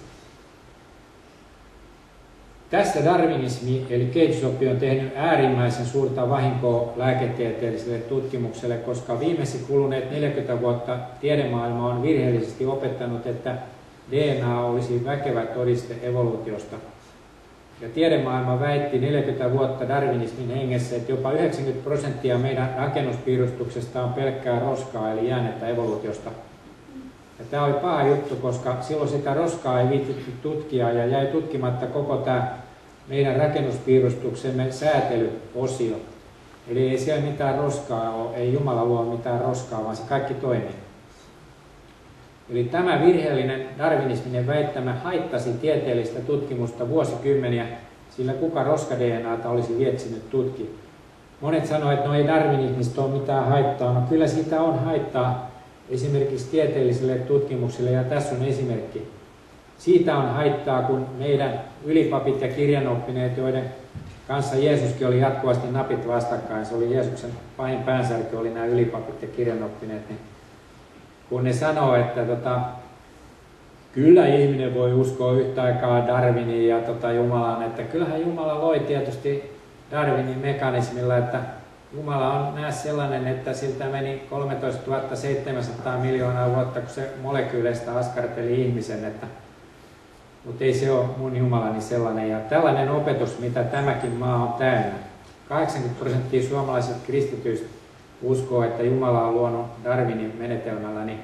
Tässä darwinismi eli kehitysoppi on tehnyt äärimmäisen suurta vahinkoa lääketieteelliselle tutkimukselle, koska viimeksi kuluneet neljäkymmentä vuotta tiedemaailma on virheellisesti opettanut, että D N A olisi väkevä todiste evoluutiosta. Ja tiedemaailma väitti neljäkymmentä vuotta darwinismin hengessä, että jopa yhdeksänkymmentä prosenttia meidän rakennuspiirustuksesta on pelkkää roskaa eli jäännettä evoluutiosta. Ja tämä oli paha juttu, koska silloin sitä roskaa ei viitsitty tutkia ja jäi tutkimatta koko tämä meidän rakennuspiirustuksemme säätelyosio. Eli ei siellä mitään roskaa ole, ei Jumala luo mitään roskaa, vaan se kaikki toimii. Eli tämä virheellinen darwinisminen väittämä haittasi tieteellistä tutkimusta vuosikymmeniä, sillä kuka roska-D N A:ta olisi vietsinyt tutki. Monet sanoivat, että no ei darwinismista ole mitään haittaa. No kyllä siitä on haittaa esimerkiksi tieteelliselle tutkimukselle, ja tässä on esimerkki. Siitä on haittaa, kun meidän ylipapit ja kirjanoppineet, joiden kanssa Jeesuskin oli jatkuvasti napit vastakkain, se oli Jeesuksen pahin päänsärky, oli nämä ylipapit ja kirjanoppineet, niin kun ne sanoo, että tota, kyllä ihminen voi uskoa yhtä aikaa Darwiniin ja tota Jumalaan, että kyllähän Jumala loi tietysti Darwinin mekanismilla, että Jumala on näe sellainen, että siltä meni kolmetoistatuhatta seitsemänsataa miljoonaa vuotta, kun se molekyyleistä askarteli ihmisen, että, mutta ei se ole mun Jumalani sellainen. Ja tällainen opetus, mitä tämäkin maa on täynnä. kahdeksankymmentä prosenttia suomalaiset kristityistä uskoo, että Jumala on luonut Darwinin menetelmällä, niin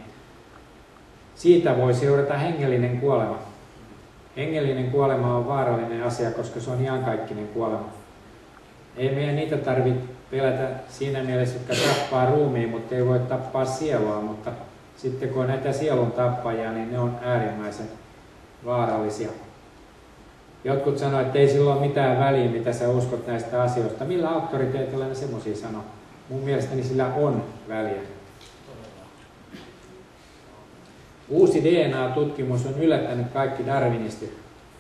siitä voi seurata hengellinen kuolema. Hengellinen kuolema on vaarallinen asia, koska se on iankaikkinen kuolema. Ei meidän niitä tarvitse pelätä siinä mielessä, jotka tappaa ruumiin, mutta ei voi tappaa sielua, mutta sitten kun on näitä sielun tappajia, niin ne on äärimmäisen vaarallisia. Jotkut sanoivat, että ei sillä ole mitään väliä, mitä sä uskot näistä asioista. Millä auktoriteetilla ne semmoisia sanoo? Mun mielestäni sillä on väliä. Uusi D N A-tutkimus on yllättänyt kaikki darwinistit.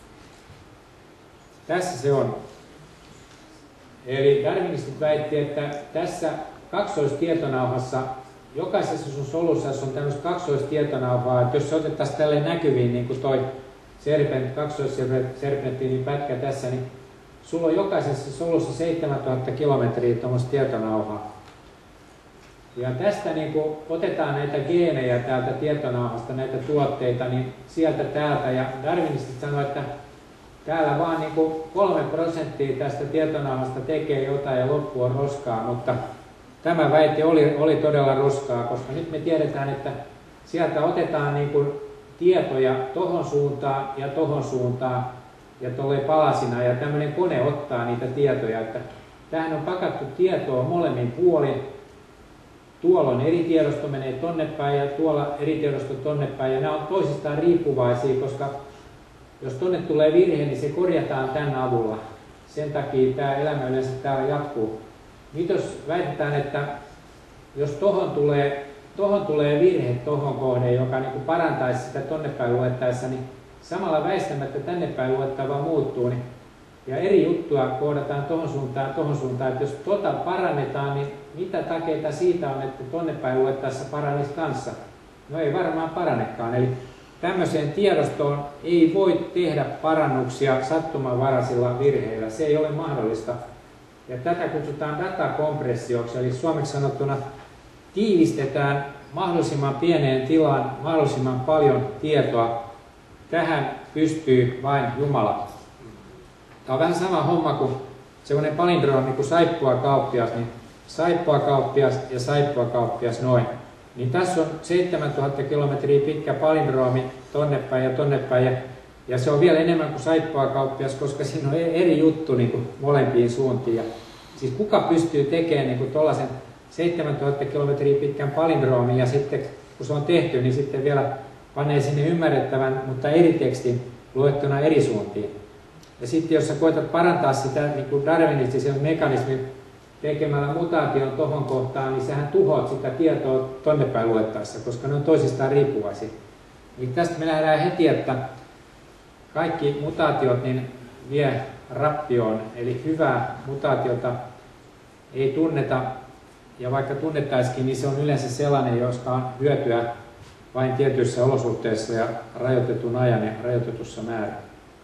Tässä se on. Eli darwinistit väitti, että tässä kaksoistietonauhassa, jokaisessa sun solussa on tämmöistä kaksoistietonauhaa, että jos se otettaisiin tälle näkyviin, niin kuin toi serpent, kaksoisserpenttiinin pätkä tässä, niin sulla on jokaisessa solussa seitsemäntuhatta kilometriä tuommoista tietonauhaa. Ja tästä niin kun otetaan näitä geenejä täältä tietonauhasta, näitä tuotteita, niin sieltä täältä, ja darwinistit sanoivat, että täällä vaan niin kuin kolme prosenttia tästä tietonauhasta tekee jotain ja loppu on roskaa, mutta tämä väite oli, oli todella roskaa, koska nyt me tiedetään, että sieltä otetaan niin kuin tietoja tohon suuntaan ja tohon suuntaan ja tulee palasina ja tämmöinen kone ottaa niitä tietoja, että tähän on pakattu tietoa molemmin puolin. Tuolla on eri tiedosto menee tonne päin ja tuolla eri tiedosto tonne päin ja nämä on toisistaan riippuvaisia, koska jos tonne tulee virhe, niin se korjataan tämän avulla. Sen takia tämä elämä yleensä täällä jatkuu. Nyt jos väitetään, että jos tohon tulee, tohon tulee virhe tohon kohden, joka niin kuin parantaisi sitä tonne päin luettaessa, niin samalla väistämättä tänne päin luettava muuttuu. Niin, ja eri juttua koodataan tohon suuntaan ja tohon suuntaan. Että jos tota parannetaan, niin mitä takeita siitä on, että tonne päin luettaessa paranisi kanssa? No ei varmaan parannekaan. Eli tämmöiseen tiedostoon ei voi tehdä parannuksia sattumanvaraisilla virheillä. Se ei ole mahdollista. Ja tätä kutsutaan datakompressioksi, eli suomeksi sanottuna tiivistetään mahdollisimman pieneen tilaan mahdollisimman paljon tietoa. Tähän pystyy vain Jumala. Tämä on vähän sama homma kuin semmoinen palindroomi kuin saippuakauppias, niin saippuakauppias ja saippuakauppias noin. Niin tässä on seitsemäntuhatta kilometriä pitkä palindroomi tonne päin ja tonne päin. Ja, ja se on vielä enemmän kuin saippuakauppias, koska siinä on eri juttu niin kuin molempiin suuntiin. Ja, siis kuka pystyy tekemään niin tuollaisen seitsemäntuhatta kilometriä pitkän palindroomin ja sitten kun se on tehty, niin sitten vielä panee sinne ymmärrettävän, mutta eri tekstin luettuna eri suuntiin. Ja sitten jos sä koetat parantaa sitä niin kuin darwinistisen mekanismin tekemällä mutaation tohon kohtaan, niin sähän tuhoat sitä tietoa tonne päin luettaessa, koska ne on toisistaan riippuvaisia. Eli tästä me nähdään heti, että kaikki mutaatiot niin vie rappioon, eli hyvää mutaatiota ei tunneta, ja vaikka tunnettaisikin, niin se on yleensä sellainen, josta on hyötyä vain tietyissä olosuhteissa ja rajoitetun ajan ja rajoitetussa määrin.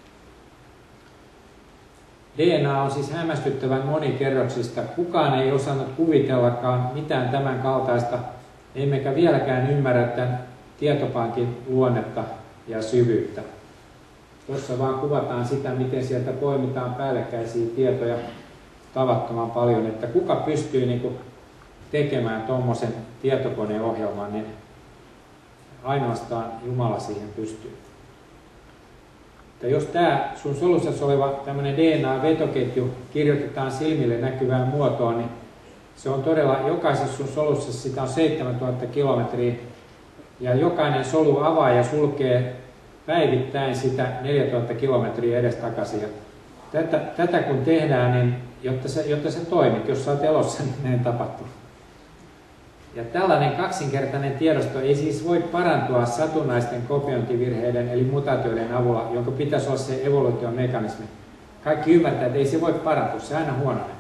D N A on siis hämmästyttävän monikerroksista. Kukaan ei osannut kuvitellakaan mitään tämän kaltaista, emmekä vieläkään ymmärrä tämän tietopankin luonnetta ja syvyyttä. Tuossa vaan kuvataan sitä, miten sieltä poimitaan päällekkäisiä tietoja tavattoman paljon, että kuka pystyy niin kuin tekemään tuommoisen tietokoneohjelman, niin ainoastaan Jumala siihen pystyy. Että jos tämä sun solussa oleva tämmöinen D N A-vetoketju kirjoitetaan silmille näkyvään muotoon, niin se on todella, jokaisessa sun solussa sitä on seitsemäntuhatta kilometriä, ja jokainen solu avaa ja sulkee päivittäin sitä neljätuhatta kilometriä edestakaisin. Tätä, tätä kun tehdään, niin jotta sä, jotta sä toimit, jos sä oot elossa, niin näin tapahtuu. Ja tällainen kaksinkertainen tiedosto ei siis voi parantua satunnaisten kopiointivirheiden eli mutaatioiden avulla, jonka pitäisi olla se evoluutiomekanismi. Kaikki ymmärtää, että ei se voi parantua, se aina huononee.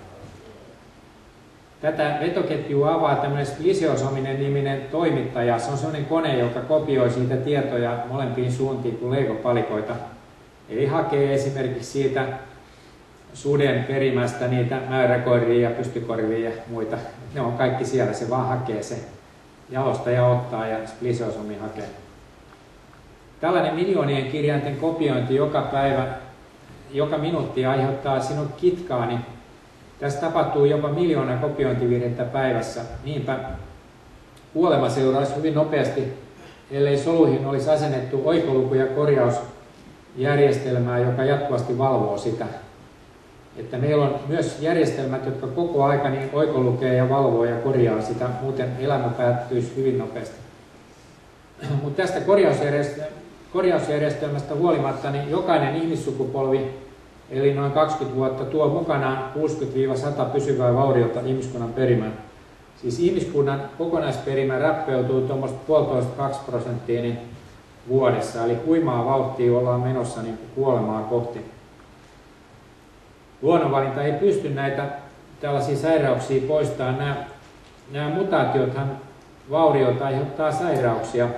Tätä vetoketjua avaa tämmöinen Splisiosominen niminen toimittaja. Se on sellainen kone, joka kopioi siitä tietoja molempiin suuntiin kuin Lego-palikoita. Eli hakee esimerkiksi siitä suden perimästä niitä mäyräkoiria ja pystykorvia ja muita. Ne on kaikki siellä, se vaan hakee se. Jalostaja ottaa ja Splisiosomi hakee. Tällainen miljoonien kirjainten kopiointi joka päivä, joka minuutti aiheuttaa sinun kitkaa, niin tässä tapahtuu jopa miljoona kopiointivirhettä päivässä. Niinpä kuolema seuraisi hyvin nopeasti, ellei soluihin olisi asennettu oikoluku- ja korjausjärjestelmää, joka jatkuvasti valvoo sitä. Että meillä on myös järjestelmät, jotka koko aika niin oikolukee ja valvoo ja korjaa sitä, muuten elämä päättyisi hyvin nopeasti. Mutta tästä korjausjärjestelmästä huolimatta, niin jokainen ihmissukupolvi, eli noin kaksikymmentä vuotta, tuo mukanaan kuusikymmentä sata pysyvää vauriota ihmiskunnan perimään. Siis ihmiskunnan kokonaisperimä rappeutuu tuommoista puolitoista kaksi prosenttia niin vuodessa, eli huimaa vauhtia ollaan menossa niin kuolemaa kohti. Luonnonvalinta ei pysty näitä tällaisia sairauksia poistamaan. Nämä, nämä mutaatiothan, vauriot aiheuttaa sairauksia.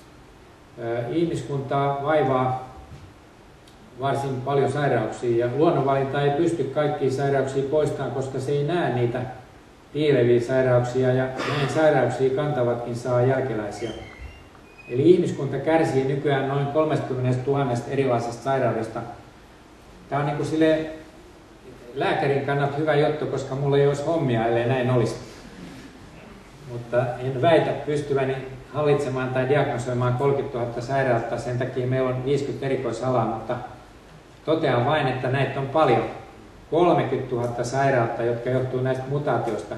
Ihmiskuntaa vaivaa varsin paljon sairauksia, ja luonnonvalinta ei pysty kaikkia sairauksia poistamaan, koska se ei näe niitä piileviä sairauksia, ja näin sairauksia kantavatkin saa jälkeläisiä. Eli ihmiskunta kärsii nykyään noin kolmekymmentätuhatta erilaisesta sairaudesta. Tämä on niin kuin sille lääkärin kannalta hyvä juttu, koska mulla ei olisi hommia, ellei näin olisi. Mutta en väitä pystyväni hallitsemaan tai diagnosoimaan kolmekymmentätuhatta sairautta, sen takia meillä on viisikymmentä erikoisalaa, mutta totean vain, että näitä on paljon. kolmekymmentätuhatta sairautta, jotka johtuu näistä mutaatioista.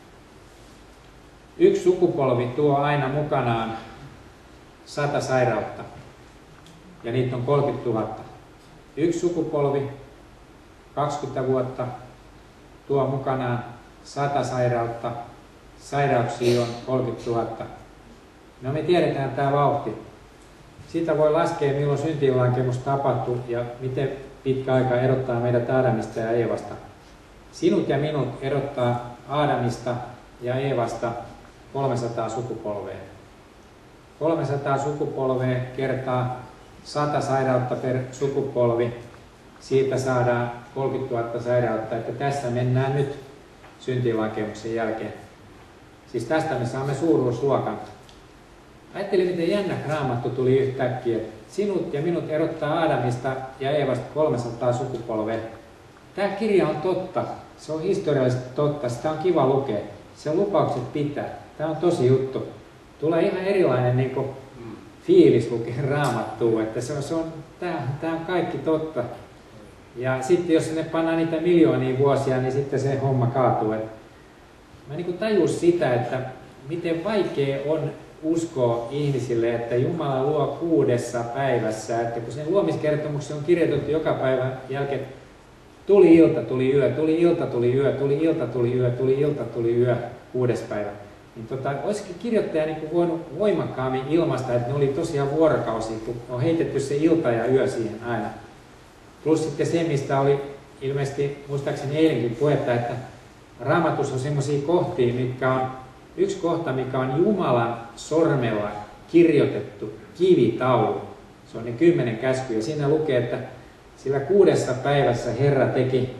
Yksi sukupolvi tuo aina mukanaan sata sairautta, ja niitä on kolmekymmentätuhatta. Yksi sukupolvi, kaksikymmentä vuotta, tuo mukanaan sata sairautta, sairauksia on kolmekymmentätuhatta. No me tiedetään tämä vauhti. Siitä voi laskea, milloin syntiinlankemus tapahtuu ja miten pitkä aika erottaa meidät Aadamista ja Eevasta. Sinut ja minut erottaa Aadamista ja Eevasta kolmesataa sukupolvea. kolmesataa sukupolvea kertaa sata sairautta per sukupolvi. Siitä saadaan kolmekymmentätuhatta sairautta, että tässä mennään nyt syntiinlankemuksen jälkeen. Siis tästä me saamme suuruusluokan. Ajattelin, miten jännä Raamattu tuli yhtäkkiä. Sinut ja minut erottaa Aadamista ja Eevasta kolmesataa sukupolvea. Tämä kirja on totta. Se on historiallisesti totta. Sitä on kiva lukea. Se lupaukset pitää. Tämä on tosi juttu. Tulee ihan erilainen niin kuin, fiilis lukea Raamattua. Että se on, se on, tämä, tämä on kaikki totta. Ja sitten jos sinne pannaan niitä miljoonia vuosia, niin sitten se homma kaatuu. Et mä niin kuin tajus sitä, että miten vaikea on uskoa ihmisille, että Jumala luo kuudessa päivässä, että kun sen luomiskertomuksessa on kirjoitettu joka päivän jälkeen, tuli ilta, tuli yö, tuli ilta, tuli yö, tuli ilta, tuli yö, tuli ilta, tuli yö, kuudes päivä. Niin tota, olisikin kirjoittaja niin kuin voinut voimakkaammin ilmaista, että ne oli tosiaan vuorokausia, kun on heitetty se ilta ja yö siihen aina. Plus sitten se, mistä oli ilmeisesti muistaakseni eilenkin puhetta, että Raamatussa on sellaisia kohtia, mitkä on, yksi kohta, mikä on Jumalan sormella kirjoitettu kivitaulu. Se on ne kymmenen käskyä. Ja siinä lukee, että sillä kuudessa päivässä Herra teki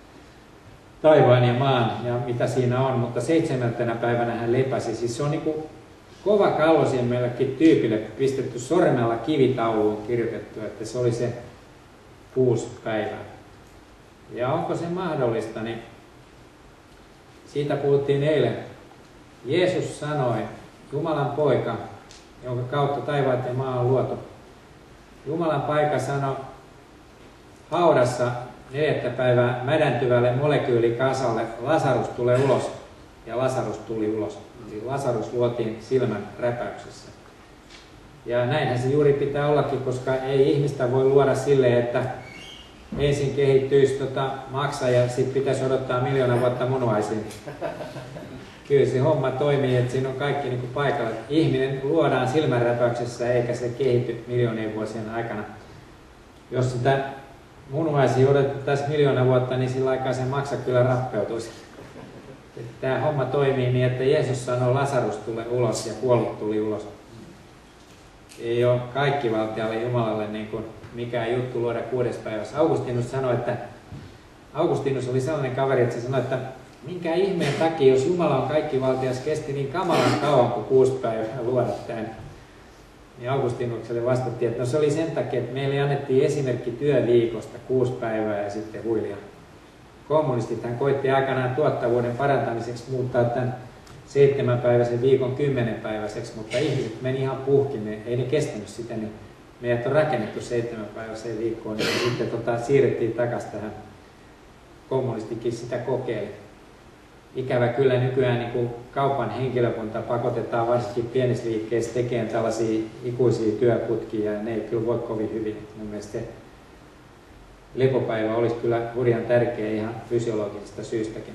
taivaan ja maan ja mitä siinä on, mutta seitsemäntenä päivänä hän lepäsi. Siis se on niin kuin kova kallosimmellekin tyypille pistetty sormella kivitauluun kirjoitettu, että se oli se kuusi päivää. Ja onko se mahdollista, niin siitä puhuttiin eilen. Jeesus sanoi, Jumalan poika, jonka kautta taivaat ja maa on luotu. Jumalan poika sanoi haudassa neljättä päivää mädäntyvälle molekyylikasalle, Lasarus tulee ulos. Ja Lasarus tuli ulos. Eli Lasarus luotiin silmän räpäyksessä. Ja näinhän se juuri pitää ollakin, koska ei ihmistä voi luoda silleen, että ensin kehittyisi tota maksa ja sitten pitäisi odottaa miljoona vuotta munuaisiin. Kyllä se homma toimii, että siinä on kaikki niin kuin paikalla. Ihminen luodaan silmänräpäyksessä eikä se kehity miljoonien vuosien aikana. Jos sitä munuaisia odotettaisiin miljoona vuotta, niin sillä aikaa se maksa kyllä rappeutuisi. Tämä homma toimii niin, että Jeesus sanoo, Lasarus tulee ulos ja kuollut tuli ulos. Ei ole kaikkivaltialle Jumalalle niin kuin mikään juttu luoda kuudes päivässä. Augustinus sanoi, että Augustinus oli sellainen kaveri, että se sanoi, että minkä ihmeen takia, jos Jumala on kaikkivaltias, kesti niin kamalan kauan kuin kuusi päivää luoda tämän. Niin Augustinukselle vastattiin, että no se oli sen takia, että meille annettiin esimerkki työviikosta kuusi päivää ja sitten huilia. Kommunistithan koitti aikanaan tuottavuuden parantamiseksi muuttaa tämän seitsemänpäiväisen viikon kymmenenpäiväiseksi, mutta ihmiset meni ihan puhki, ne, ei ne kestänyt sitä, niin meidät on rakennettu seitsemänpäiväiseen viikkoon, niin sitten tota, siirrettiin takaisin tähän. Kommunistikin sitä kokeili. Ikävä kyllä nykyään niin kuin kaupan henkilökunta pakotetaan varsinkin pienissä liikkeissä tekemään tällaisia ikuisia työputkia ja ne ei kyllä voi kovin hyvin. Mun mielestä se lepopäivä olisi kyllä hurjan tärkeä ihan fysiologisesta syystäkin.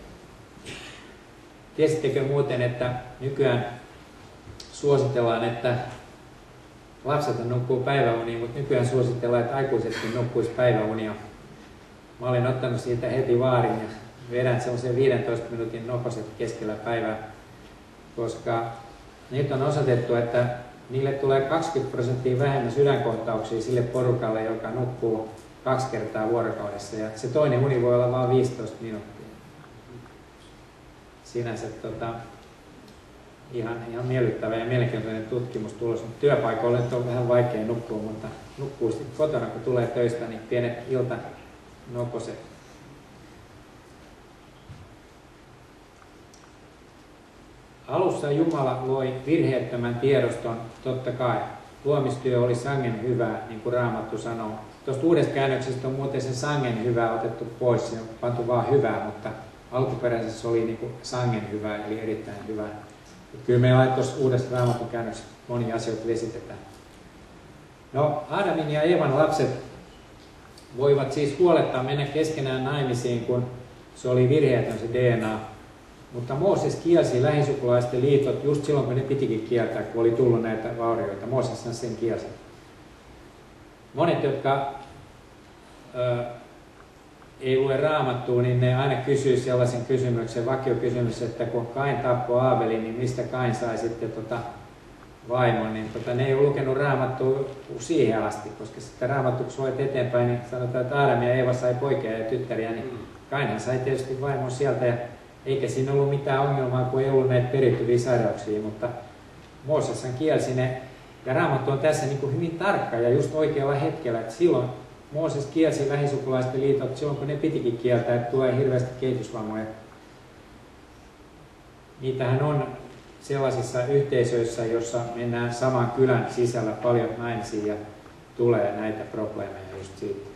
Tiesittekö muuten, että nykyään suositellaan, että lapset nukkuu päiväunia, mutta nykyään suositellaan, että aikuisetkin nukkuisi päiväunia. Mä olin ottanut siitä heti vaarin ja vedän semmoisen viidentoista minuutin nokoset keskellä päivää, koska nyt on osoitettu, että niille tulee kaksikymmentä prosenttia vähemmän sydänkohtauksia sille porukalle, joka nukkuu kaksi kertaa vuorokaudessa. Ja se toinen uni voi olla vain viisitoista minuuttia. Sinänsä tota, ihan, ihan miellyttävä ja mielenkiintoinen tutkimustulos. Työpaikoille on vähän vaikea nukkua, mutta nukkuu sitten kotona, kun tulee töistä, niin pienet iltanokoset. Alussa Jumala loi virheettömän tiedoston, totta kai. Luomistyö oli sangen hyvää, niin kuin Raamattu sanoo. Tuosta uudesta käännöksestä on muuten se sangen hyvä otettu pois, se on pantu vaan hyvää, mutta alkuperäisessä oli niin kuin sangen hyvä, eli erittäin hyvä. Kyllä meillä tuossa uudessa Raamatun käännöksessä monia asioita vesitetään. No, Aadamin ja Eevan lapset voivat siis huolettaa mennä keskenään naimisiin, kun se oli virheetön se D N A. Mutta Mooses kielsi lähisukulaisten liitot just silloin, kun ne pitikin kieltää, kun oli tullut näitä vaurioita. Mooseshan sen kielsi. Monet, jotka ö, ei lue Raamattua, niin ne aina kysyy sellaisen kysymyksen, vakiokysymys, että kun Kain tappoi Aabelin, niin mistä Kain sai sitten tota vaimon. Niin tota, ne ei ole lukenut Raamattua siihen asti, koska sitten Raamattu soit eteenpäin, niin sanotaan, että Aadam ja Eeva sai poikia ja tyttäriä, niin Kainhan sai tietysti vaimon sieltä. Ja eikä siinä ollut mitään ongelmaa, kun ei ollut näitä perittyviä sairauksia, mutta Mooseshan kielsi ne. Ja Raamattu on tässä niin kuin hyvin tarkka ja just oikealla hetkellä, että silloin Mooses kielsi lähisukulaisten liitot silloin, kun ne pitikin kieltää, että tulee hirveästi kehitysvammoja. Niitähän on sellaisissa yhteisöissä, jossa mennään saman kylän sisällä paljon naimisiin ja tulee näitä probleemeja just siitä.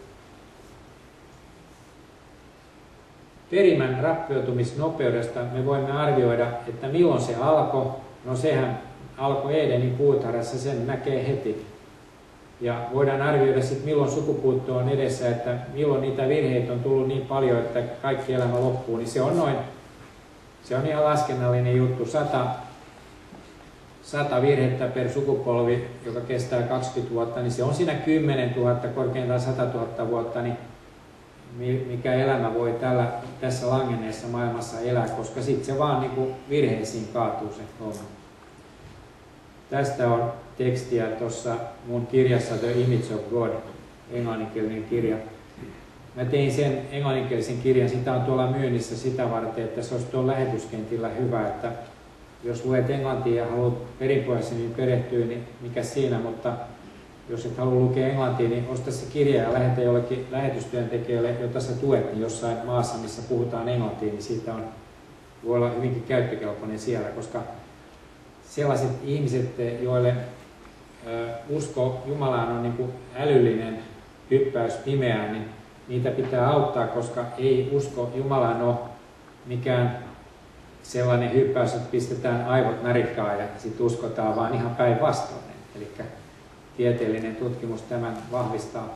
Perimän rappeutumisnopeudesta me voimme arvioida, että milloin se alkoi. No sehän alkoi Edenin puutarhassa, sen näkee heti. Ja voidaan arvioida sitten, milloin sukupuutto on edessä, että milloin niitä virheitä on tullut niin paljon, että kaikki elämä loppuu. Niin se on noin, se on ihan laskennallinen juttu, sata, sata virhettä per sukupolvi, joka kestää kaksikymmentä vuotta, niin se on siinä kymmenen tuhatta, korkeintaan sata tuhatta vuotta, niin mikä elämä voi tällä, tässä langenneessa maailmassa elää, koska sitten se vaan niin kuin virheisiin kaatuu se homma. Tästä on tekstiä tuossa mun kirjassa The Image of God, englanninkielinen kirja. Mä tein sen englanninkielisen kirjan, sitä on tuolla myynnissä sitä varten, että se olisi tuolla lähetyskentillä hyvä, että jos luet englantia ja haluat perinpohjaisemmin perehtyä, niin mikä siinä, mutta jos et halua lukea englantia, niin osta se kirja ja lähetä jollekin lähetystyöntekijälle, jota sä tuet, niin jossain maassa, missä puhutaan englantia, niin siitä on, voi olla hyvinkin käyttökelpoinen siellä, koska sellaiset ihmiset, joille ö, usko Jumalaan on niin kuin älyllinen hyppäys pimeään, niin niitä pitää auttaa, koska ei usko Jumalaan ole mikään sellainen hyppäys, että pistetään aivot narikkaan ja sitten uskotaan, vaan ihan päinvastoin. Eli tieteellinen tutkimus tämän vahvistaa.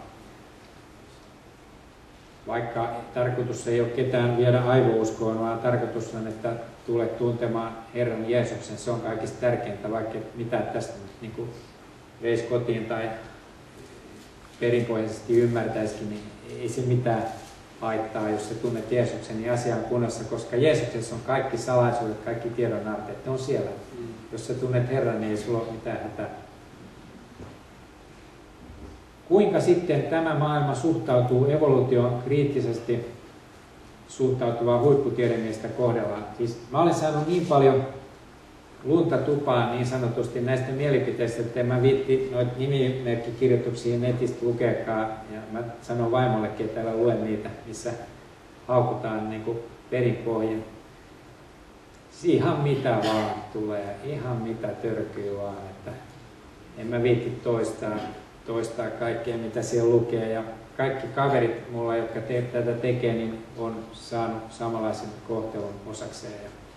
Vaikka tarkoitus ei ole ketään viedä aivouskoon, vaan tarkoitus on, että tulet tuntemaan Herran Jeesuksen. Se on kaikista tärkeintä, vaikka mitä tästä niin kuin veisi kotiin tai perinpohjaisesti ymmärtäisikin, niin ei se mitään haittaa, jos sä tunnet Jeesuksen, niin asia on kunnossa, koska Jeesuksessa on kaikki salaisuudet, kaikki tiedonarteet, ne on siellä. Mm. Jos sä tunnet Herran, niin ei sulla ole mitään hätää. Kuinka sitten tämä maailma suhtautuu evoluutioon kriittisesti suhtautuvaa huipputiedemiestä kohdellaan? Siis mä olen saanut niin paljon lunta tupaan niin sanotusti näistä mielipiteistä, että en mä viitti noita nimimerkkikirjoituksia netistä lukeekaan. Ja mä sanon vaimollekin, että älä lue niitä, missä haukutaan niin kuin perinpohjin. Ihan mitä vaan tulee, ihan mitä törkyy vaan, että en mä viitti toistaa, toistaa kaikkea mitä siellä lukee. Ja kaikki kaverit mulla, jotka te, tätä tekee, niin on saanut samanlaisen kohtelun osakseen.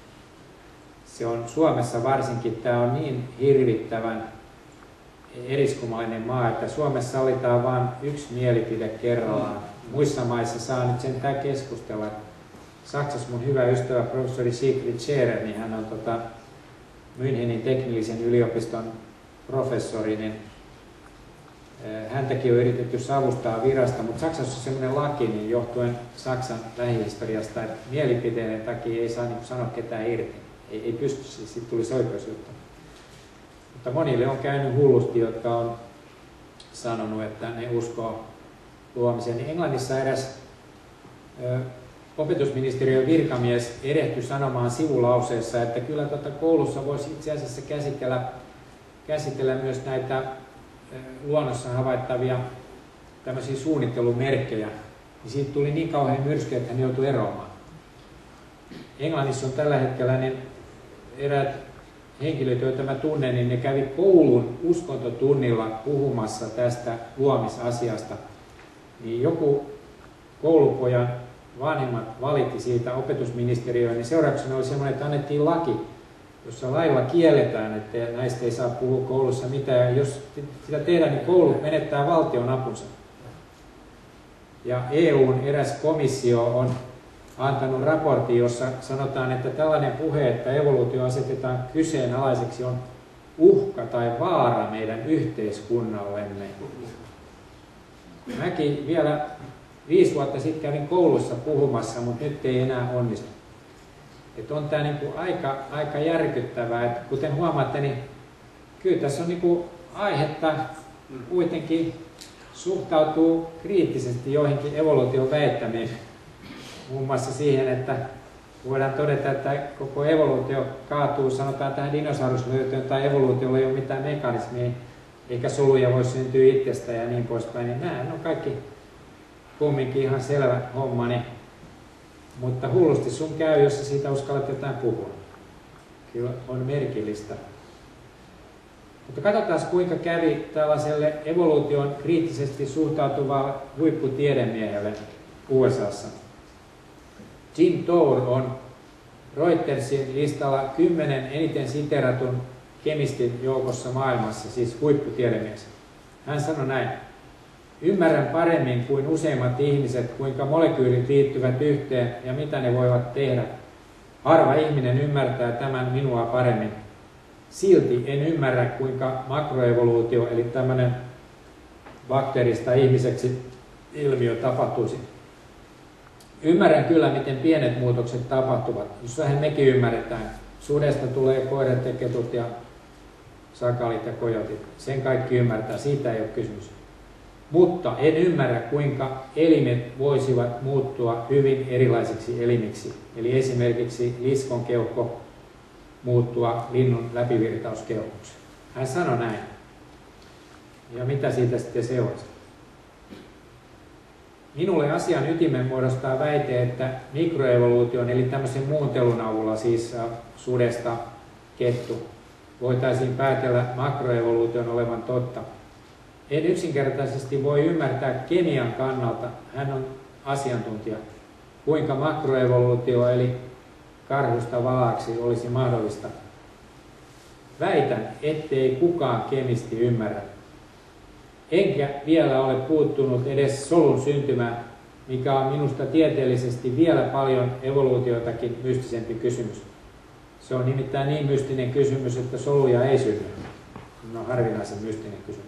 Se on Suomessa varsinkin, tämä on niin hirvittävän eriskummallinen maa, että Suomessa olitaan vain yksi mielipide kerrallaan. Muissa maissa saa nyt sentään keskustella. Saksassa mun hyvä ystävä professori Siegfried Scherer, niin hän on tota, Münchenin teknillisen yliopiston professori, niin häntäkin on yritetty savustaa virasta, mutta Saksassa on sellainen laki, niin johtuen Saksan lähihistoriasta, että mielipiteiden takia ei saa niin sanoa ketään irti. Ei, ei pysty, siis sitten tulisi oikeusjuttu. Mutta monille on käynyt hullusti, jotka on sanonut, että ne uskoo luomiseen. Niin Englannissa eräs ö, opetusministeriön virkamies erehtyi sanomaan sivulauseessa, että kyllä tuota koulussa voisi itse asiassa käsitellä, käsitellä myös näitä ö, luonnossa havaittavia tämmöisiä suunnittelumerkkejä. Niin siitä tuli niin kauhean myrsky, että hän joutui eroamaan. Englannissa on tällä hetkellä niin eräät henkilöt, joita mä tunnen, niin ne kävi koulun uskontotunnilla puhumassa tästä luomisasiasta. Niin joku koulupojan vanhemmat valitti siitä opetusministeriöön, niin seurauksena oli semmoinen, että annettiin laki, jossa lailla kielletään, että näistä ei saa puhua koulussa mitään. Ja jos sitä tehdään, niin koulut menettää valtion apunsa. Ja E U:n eräs komissio on antanut raportin, jossa sanotaan, että tällainen puhe, että evoluutio asetetaan kyseenalaiseksi, on uhka tai vaara meidän yhteiskunnallemme. Mäkin vielä viisi vuotta sitten kävin koulussa puhumassa, mutta nyt ei enää onnistu. Että on tämä niinku aika, aika järkyttävää, että kuten huomaatte, niin kyllä tässä on niinku aihetta kuitenkin suhtautuu kriittisesti joihinkin evoluution väittämiin. Muun muassa siihen, että voidaan todeta, että koko evoluutio kaatuu, sanotaan tähän dinosauruslöytöön tai evoluutiolla ei ole mitään mekanismia, eikä soluja voi syntyä itsestä ja niin poispäin, niin nämä on kaikki kumminkin ihan selvä hommani. Mutta hullusti sun käy, jos sä siitä uskallat jotain puhua. Kyllä on merkillistä. Mutta katsotaan kuinka kävi tällaiselle evoluution kriittisesti suhtautuvalle huipputiedemiehelle U S A:ssa. Jim Tour on Reutersin listalla kymmenen eniten siteeratun kemistin joukossa maailmassa, siis huipputiedemies. Hän sanoi näin: ymmärrän paremmin kuin useimmat ihmiset, kuinka molekyylit liittyvät yhteen ja mitä ne voivat tehdä. Harva ihminen ymmärtää tämän minua paremmin. Silti en ymmärrä, kuinka makroevoluutio, eli tämmöinen bakteerista ihmiseksi ilmiö tapahtuisi. Ymmärrän kyllä, miten pienet muutokset tapahtuvat. Jossain mekin ymmärretään. Sudesta tulee koirat ja ketut ja sakalit ja kojotit. Sen kaikki ymmärtää, siitä ei ole kysymys. Mutta en ymmärrä, kuinka elimet voisivat muuttua hyvin erilaisiksi elimiksi. Eli esimerkiksi liskon keuhko muuttua linnun läpivirtauskeuhkoksi. Hän sanoi näin. Ja mitä siitä sitten seurasi? Minulle asian ytimen muodostaa väite, että mikroevoluution eli tämmöisen muuntelun avulla, siis sudesta kettu, voitaisiin päätellä makroevoluution olevan totta. En yksinkertaisesti voi ymmärtää kemian kannalta, hän on asiantuntija, kuinka makroevoluutio eli karhusta valaksi olisi mahdollista. Väitän, ettei kukaan kemisti ymmärrä. Enkä vielä ole puuttunut edes solun syntymään, mikä on minusta tieteellisesti vielä paljon evoluutiotakin mystisempi kysymys. Se on nimittäin niin mystinen kysymys, että soluja ei synny. Se on harvinaisen mystinen kysymys.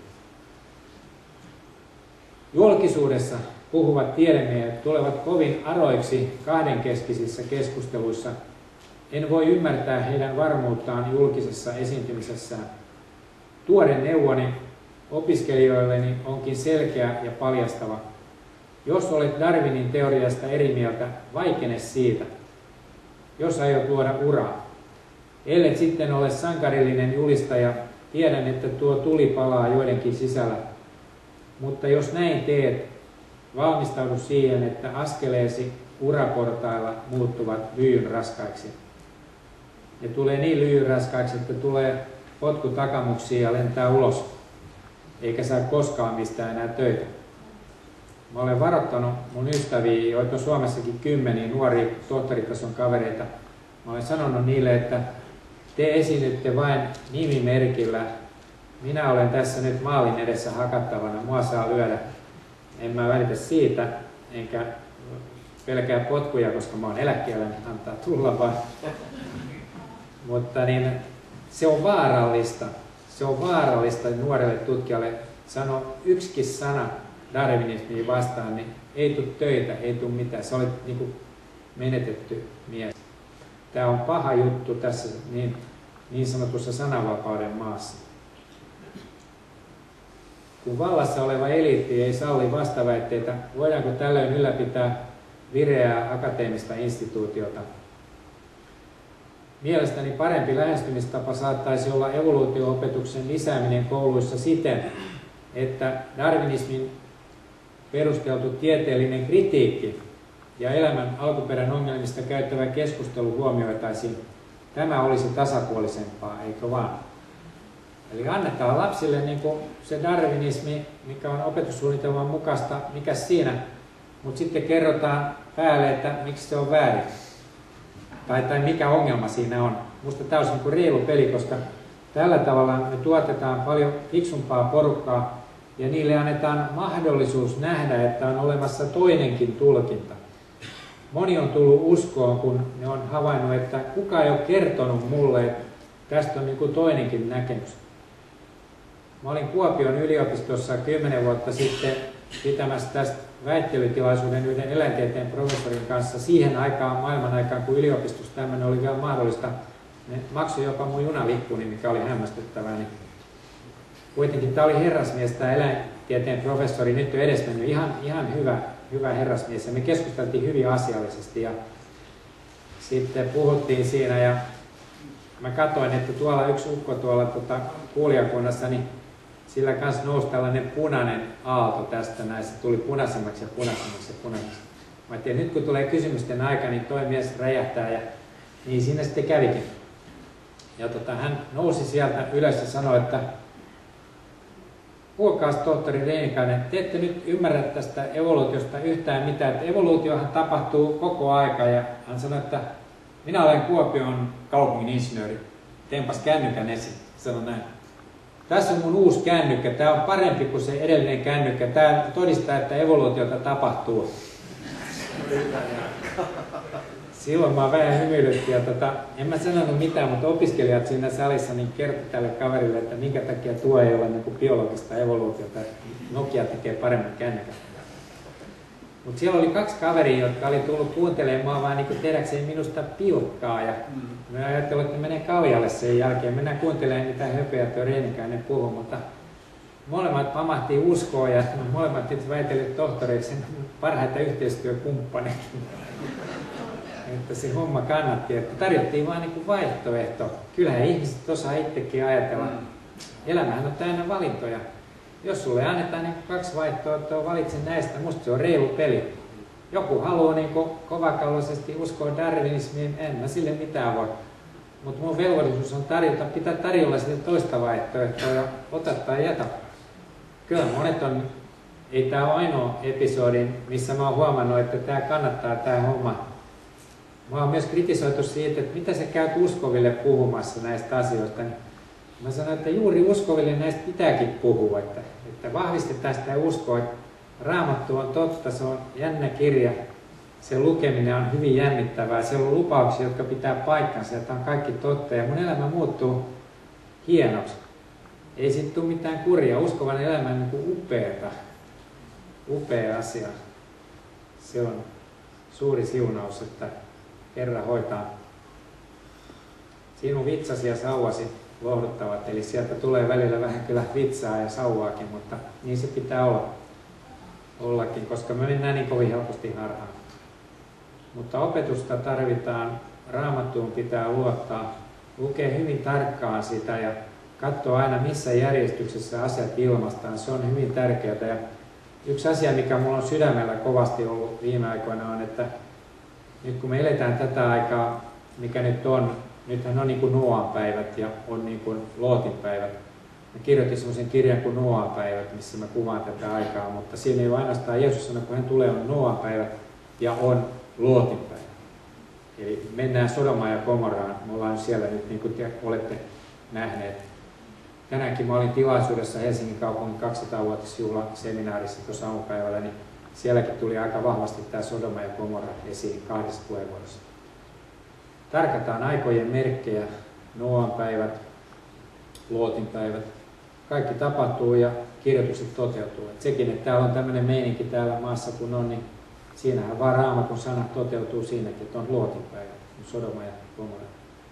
Julkisuudessa puhuvat tiedemiehet tulevat kovin aroiksi kahdenkeskisissä keskusteluissa. En voi ymmärtää heidän varmuuttaan julkisessa esiintymisessään. Tuore neuvoni opiskelijoilleni onkin selkeä ja paljastava. Jos olet Darwinin teoriasta eri mieltä, vaikene siitä, jos aiot luoda uraa. Ellet sitten ole sankarillinen julistaja, tiedän, että tuo tuli palaa joidenkin sisällä. Mutta jos näin teet, valmistaudu siihen, että askeleesi uraportailla muuttuvat lyijyn raskaiksi. Ne tulee niin lyijyn raskaiksi, että tulee potku takamuksiin ja lentää ulos, eikä saa koskaan mistään enää töitä. Mä olen varoittanut mun ystäviä, joita on Suomessakin kymmeniä nuoria tohtoritason kavereita. Mä olen sanonut niille, että te esiinnytte vain nimimerkillä. Minä olen tässä nyt maalin edessä hakattavana, mua saa lyödä. En mä välitä siitä, enkä pelkää potkuja, koska mä oon eläkkeellä, niin antaa tulla vaan. Mutta niin, se on vaarallista. Se on vaarallista nuorelle tutkijalle sanoa yksikin sana darwinismiin vastaan, niin ei tule töitä, ei tule mitään. Se oli niin kuin menetetty mies. Tämä on paha juttu tässä niin, niin sanotussa sananvapauden maassa. Kun vallassa oleva eliitti ei salli vastaväitteitä, voidaanko tällöin ylläpitää vireää akateemista instituutiota? Mielestäni parempi lähestymistapa saattaisi olla evoluutio-opetuksen lisääminen kouluissa siten, että darwinismin perusteltu tieteellinen kritiikki ja elämän alkuperän ongelmista käyttävä keskustelu huomioitaisiin. Tämä olisi tasapuolisempaa, eikö vaan? Eli annetaan lapsille niin kuin se darwinismi, mikä on opetussuunnitelman mukaista, mikä siinä, mutta sitten kerrotaan päälle, että miksi se on väärin. Tai, tai mikä ongelma siinä on. Minusta tämä olisi niin kuin reilu peli, koska tällä tavalla me tuotetaan paljon fiksumpaa porukkaa ja niille annetaan mahdollisuus nähdä, että on olemassa toinenkin tulkinta. Moni on tullut uskoon, kun ne on havainnut, että kukaan ei ole kertonut mulle, että tästä on niin kuin toinenkin näkemys. Mä olin Kuopion yliopistossa kymmenen vuotta sitten pitämässä tästä väittelytilaisuuden yhden eläintieteen professorin kanssa siihen aikaan, maailman aikaan, kun yliopistossa tämmöinen oli vielä mahdollista. Ne maksoi jopa mun junalippuni, mikä oli hämmästyttävää. Niin kuitenkin tämä oli herrasmies, tämä eläintieteen professori, nyt on edesmennyt, ihan, ihan hyvä, hyvä herrasmies. Ja me keskusteltiin hyvin asiallisesti ja sitten puhuttiin siinä ja mä katsoin, että tuolla yksi ukko tuolla tuota, kuulijakunnassa, niin sillä kanssa nousi tällainen punainen aalto tästä näissä, tuli punaisemmaksi ja punaisemmaksi ja punaisemmaksi. Mä ajattelin, nyt kun tulee kysymysten aika, niin toi mies räjähtää ja niin siinä sitten kävikin. Ja tota, hän nousi sieltä ylös ja sanoi, että kuulkaas tohtori Reinikainen, te ette nyt ymmärrä tästä evoluutiosta yhtään mitään, että evoluutiohan tapahtuu koko aika ja hän sanoi, että minä olen Kuopion kaupungin insinööri, tempas kännykän esiin, sanoi näin. Tässä on mun uusi kännykkä, tämä on parempi kuin se edellinen kännykkä, tämä todistaa, että evoluutiota tapahtuu. Silloin mä vähän hymyilyttiin ja tota, en mä sanonut mitään, mutta opiskelijat siinä salissa niin kertoi tälle kaverille, että minkä takia tuo ei ole niin kuin biologista evoluutiota, Nokia tekee paremmin kännykän. Mutta siellä oli kaksi kaveria, jotka oli tullut kuuntelemaan vaan niin tehdäkseen minusta piukkaa. Ja mm. mä ajattelin, että menen kaljalle sen jälkeen. Mennään kuuntelemaan mitä höpöjä tuo Reinikäinen puhuu, mutta molemmat pamahtiin uskoon ja molemmat väitelivät tohtoreiksi parhaita yhteistyökumppaneita. Että se homma kannatti, että tarjottiin vaan niin vaihtoehto. Kyllähän ihmiset osaa itsekin ajatella. Mm. Elämähän on täynnä valintoja. Jos sulle annetaan niin kaksi vaihtoehtoa, valitse näistä. Musta se on reilu peli. Joku haluaa niin kovakaloisesti uskoa darwinismiin, en mä sille mitään voi. Mutta mun velvollisuus on tarjota, pitää tarjolla sitä toista vaihtoehtoa ja ota tai jätä. Kyllä monet on, ei tää ole ainoa episodi, missä mä oon huomannut, että tää kannattaa tää homma. Mä oon myös kritisoitu siitä, että mitä sä käyt uskoville puhumassa näistä asioista. Mä sanoin, että juuri uskoville näistä pitääkin puhua, että, että vahvistetaan sitä uskoa, että Raamattu on totta, se on jännä kirja, sen lukeminen on hyvin jännittävää, siellä on lupauksia, jotka pitää paikkansa, ja tämä on kaikki totta, ja mun elämä muuttuu hienoksi. Ei siitä tule mitään kurjaa, uskovan elämä on niin kuin upeata, upea asia. Se on suuri siunaus, että Herra hoitaa. Sinun vitsasi ja sauvasi lohduttavat, eli sieltä tulee välillä vähän kyllä vitsaa ja sauvaakin, mutta niin se pitää olla, ollakin, koska me mennään niin kovin helposti harhaan. Mutta opetusta tarvitaan, Raamattuun pitää luottaa, lukee hyvin tarkkaan sitä ja katsoa aina missä järjestyksessä asiat ilmaistaan, se on hyvin tärkeää. Ja yksi asia, mikä minulla on sydämellä kovasti ollut viime aikoina on, että nyt kun me eletään tätä aikaa, mikä nyt on, nythän on niin kuin Noan päivät ja on niin kuin Lootin päivät. Mä kirjoitin sellaisen kirjan kuin Noan päivät, missä mä kuvaan tätä aikaa, mutta siinä ei ole ainoastaan Jeesus sanoi, kun hän tulee on Noan päivät ja on Lootin päivät. Eli mennään Sodomaan ja Gomorraan, me ollaan siellä nyt niin kuin te olette nähneet. Tänäänkin mä olin tilaisuudessa Helsingin kaupungin kaksisataavuotisjuhlaseminaarissa tuossa aamupäivällä, niin sielläkin tuli aika vahvasti tämä Sodoma ja Gomorra esiin kahdessa puheenvuorossa. Tarkataan aikojen merkkejä, Noan päivät, Lootin päivät. Kaikki tapahtuu ja kirjoitukset toteutuu. Et sekin, että täällä on tämmöinen meininki täällä maassa kun on, niin siinähän vaan Raamatun sanat toteutuu siinäkin, että on Lootin päivät, Sodoma ja Gomorra.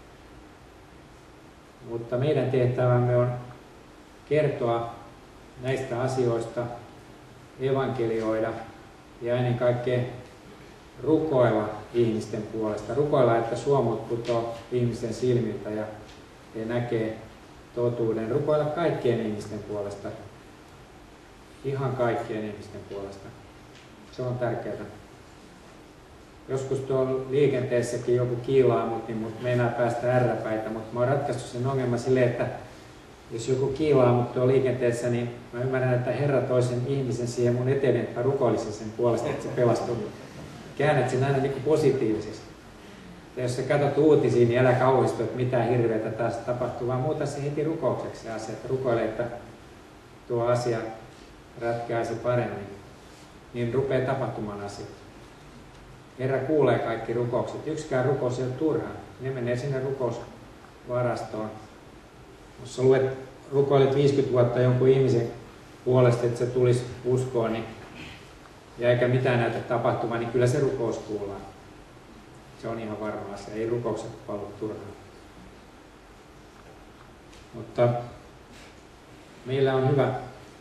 Mutta meidän tehtävämme on kertoa näistä asioista, evankelioida ja ennen kaikkea rukoilla ihmisten puolesta. Rukoilla, että suomut putoo ihmisten silmiltä ja he näkee totuuden. Rukoilla kaikkien ihmisten puolesta. Ihan kaikkien ihmisten puolesta. Se on tärkeää. Joskus tuolla liikenteessäkin joku kiilaa mut, niin mut meinaa päästä ärräpäitä, mutta mä oon ratkaistu sen ongelman silleen, että jos joku kiilaa mut tuolla liikenteessä, niin mä ymmärrän, että Herra toi sen ihmisen siihen mun eteen, että mä rukoilisin sen puolesta, että se pelastuu. Käännät sen aina niin kuin positiivisesti. Ja jos sä katsot uutisia, niin älä kauhistu, että mitään hirveätä taas tapahtuu, vaan muuta se heti rukoukseksi se asia, että rukoile, että tuo asia ratkeaisi paremmin. Niin rupeaa tapahtumaan asia. Herra kuulee kaikki rukoukset. Yksikään rukous ei ole turha. Ne menee sinne rukousvarastoon. Jos sä luet, rukoilet viisikymmentä vuotta jonkun ihmisen puolesta, että se tulisi uskoon, niin, ja eikä mitään näytä tapahtumaan, niin kyllä se rukous kuullaan. Se on ihan varma asia. Ei rukoukset palu turhaan. Mutta meillä on hyvä,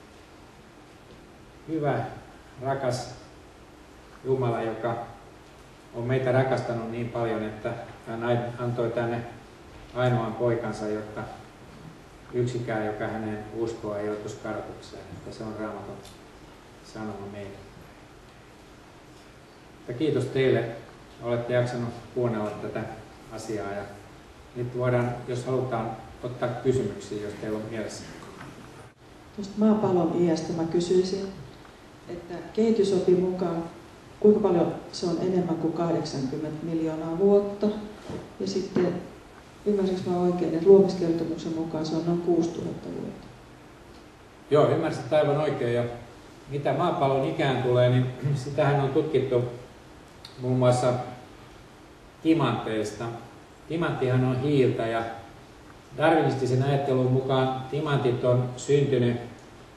hyvä, rakas Jumala, joka on meitä rakastanut niin paljon, että hän antoi tänne ainoan poikansa, jotta yksikään, joka hänen uskoa ei joutuisi karkukseen. Että se on Raamatun sanoma meille. Mutta kiitos teille, olette jaksanut kuunnella tätä asiaa. Ja nyt voidaan, jos halutaan, ottaa kysymyksiä, jos teillä on mielessä. Tuosta maapallon iästä mä kysyisin, että kehitysopin mukaan kuinka paljon se on enemmän kuin kahdeksankymmentä miljoonaa vuotta. Ja sitten ymmärsinkö mä oikein, että luomiskertomuksen mukaan se on noin kuusituhatta vuotta. Joo, ymmärsit aivan oikein. Ja mitä maapallon ikään tulee, niin sitähän on tutkittu muun muassa timanteista. Timanttihan on hiiltä ja darwinistisen ajattelun mukaan timantit on syntynyt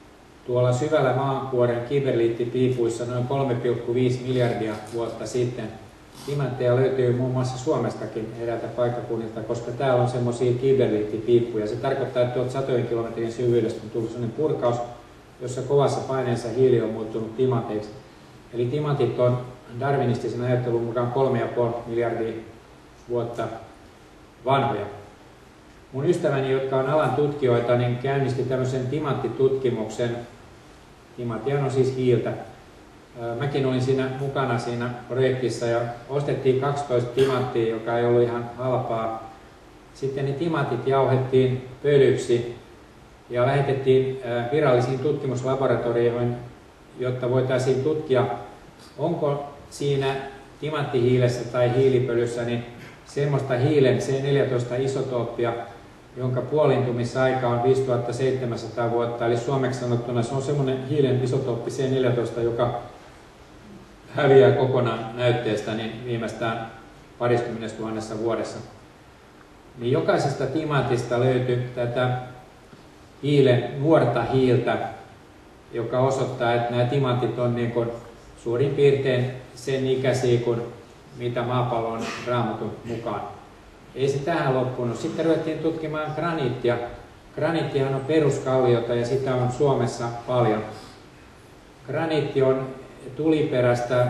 tuolla syvällä maankuoren kimberliittipiipuissa noin kolme pilkku viisi miljardia vuotta sitten. Timantteja löytyy muun muassa Suomestakin eräältä paikkakunnilta, koska täällä on semmoisia kimberliittipiippuja. Se tarkoittaa, että tuolta satojen kilometrin syvyydestä on tullut sellainen purkaus, jossa kovassa paineessa hiili on muuttunut timanteiksi. Eli timantit on darwinistisen ajattelun mukaan kolme pilkku viisi miljardia vuotta vanhoja. Mun ystäväni, jotka on alan tutkijoita, niin käynnisti tämmöisen timanttitutkimuksen. Timanttia on siis hiiltä. Mäkin olin siinä mukana siinä projektissa ja ostettiin kaksitoista timanttia, joka ei ollut ihan halpaa. Sitten ne timantit jauhettiin pölyksi ja lähetettiin virallisiin tutkimuslaboratorioihin, jotta voitaisiin tutkia, onko siinä timanttihiilessä tai hiilipölyssä niin semmoista hiilen C neljätoista isotooppia, jonka puolintumisaika on viisituhattaseitsemänsataa vuotta, eli suomeksi sanottuna se on semmoinen hiilen isotooppi C neljätoista, joka häviää kokonaan näytteestä niin viimeistään pariskymmenessä tuhannessa vuodessa. Niin jokaisesta timantista löytyy tätä hiilen nuorta hiiltä, joka osoittaa, että nämä timantit on niin kuin suurin piirtein sen ikäisiä kuin mitä maapallo on Raamatun mukaan. Ei se tähän loppunut. Sitten ruvettiin tutkimaan graniittia. Graniittihan on peruskalliota ja sitä on Suomessa paljon. Graniitti on tuliperäistä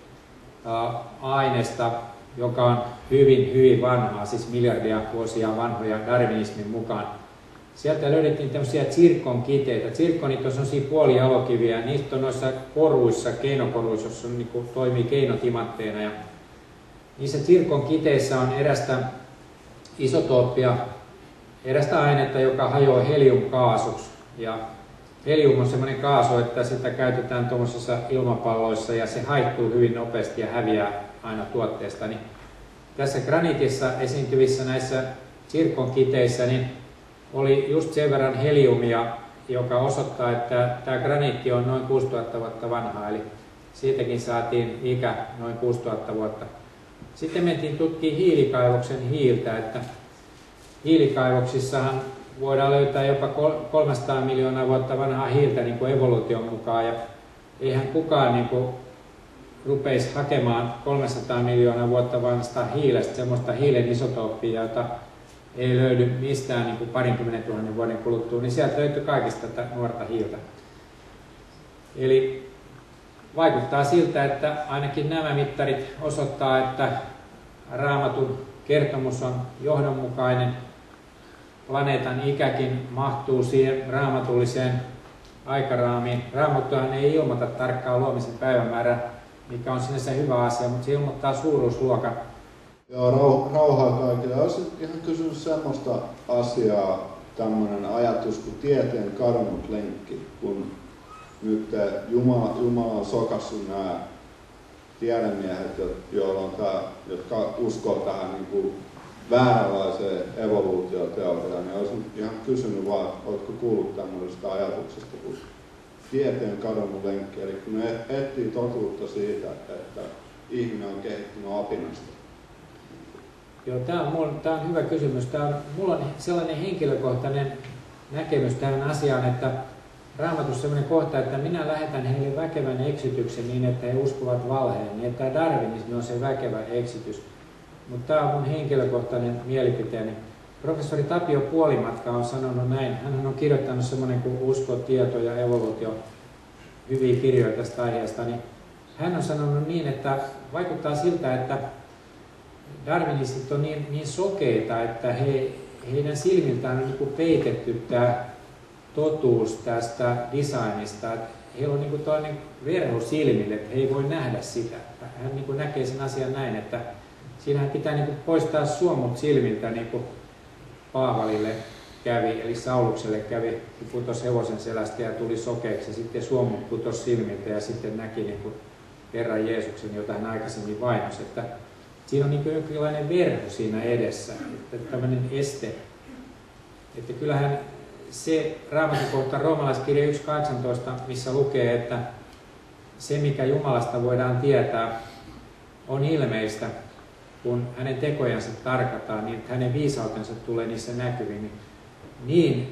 aineesta, joka on hyvin, hyvin vanhaa, siis miljardia vuosia vanhoja darwinismin mukaan. Sieltä löydettiin tämmöisiä zirkonkiteitä. Zirkonit on sellaisia puolijalokiviä, niistä on noissa koruissa, keinokoruissa, jossa on, niin kuin, toimii keinotimantteina. Ja niissä zirkonkiteissä on erästä isotooppia, erästä ainetta, joka hajoaa heliumkaasuksi. Ja helium on sellainen kaasu, että sitä käytetään tuollaisissa ilmapalloissa ja se haittuu hyvin nopeasti ja häviää aina tuotteesta. Niin tässä graniitissa esiintyvissä näissä zirkonkiteissä niin oli just sen verran heliumia, joka osoittaa, että tämä graniitti on noin kuusituhatta vuotta vanha, eli siitäkin saatiin ikä noin kuusituhatta vuotta. Sitten mentiin tutkimaan hiilikaivoksen hiiltä, että hiilikaivoksissahan voidaan löytää jopa kolmesataa miljoonaa vuotta vanhaa hiiltä niin kuin evoluution mukaan, ja eihän kukaan niin kuin rupeisi hakemaan kolmesataa miljoonaa vuotta vanhasta hiilestä semmoista hiilen isotooppia, jota ei löydy mistään niin kuin parinkymmenen tuhannen vuoden kuluttua, niin sieltä löytyy kaikista tätä nuorta hiiltä. Eli vaikuttaa siltä, että ainakin nämä mittarit osoittaa, että Raamatun kertomus on johdonmukainen. Planeetan ikäkin mahtuu siihen raamatulliseen aikaraamiin. Raamattuhan ei ilmoita tarkkaa luomisen päivämäärää, mikä on sinänsä hyvä asia, mutta se ilmoittaa suuruusluokan. Joo, rau, rauhaa kaikille. Olisin ihan kysynyt semmoista asiaa, tämmöinen ajatus kuin tieteen kadonnut lenkki, kun nyt Jumala, Jumala on sokassut nämä tiedemiehet, joilla on tää, jotka uskoo tähän niin kuin vääränlaiseen evoluutioteoriaan, niin olisin ihan kysynyt vaan, oletko kuullut tämmöisestä ajatuksesta kuin tieteen kadonnut lenkki, eli kun ne etsii totuutta siitä, että ihminen on kehittynyt apinasta. Joo, tämä on, tämä on hyvä kysymys. Tämä on, mulla on sellainen henkilökohtainen näkemys tähän asiaan, että Raamatussa sellainen kohta, että minä lähetän heille väkevän eksytyksen niin, että he uskovat valheen, niin että tämä darwinismi on se väkevä eksytys. Mutta tämä on mun henkilökohtainen mielipiteeni. Professori Tapio Puolimatka on sanonut näin. Hän on kirjoittanut semmoinen kuin Usko, tieto ja evoluutio, hyviä kirjoja tästä aiheesta. Niin hän on sanonut niin, että vaikuttaa siltä, että darwinistit on niin, niin sokeita, että he, heidän silmiltään on niin kuin peitetty tämä totuus tästä designista. Että heillä on niin kuin toinen verho silmille, että he ei voi nähdä sitä. Hän niin kuin näkee sen asian näin, että siinähän pitää niin kuin poistaa suomut silmiltä, niin kuin Paavalille kävi, eli Saulukselle kävi, kun putosi hevosen selästä ja tuli sokeeksi, ja sitten suomut putosi silmiltä ja sitten näki niin kuin Herran Jeesuksen, jota hän aikaisemmin vainosi. Että siinä on niin kuin jonkinlainen verho siinä edessä, että tämmöinen este. Että kyllähän se Raamatukohta Roomalaiskirja yksi kahdeksantoista, missä lukee, että se mikä Jumalasta voidaan tietää on ilmeistä, kun hänen tekojansa tarkataan, niin että hänen viisautensa tulee niissä näkyviin. Niin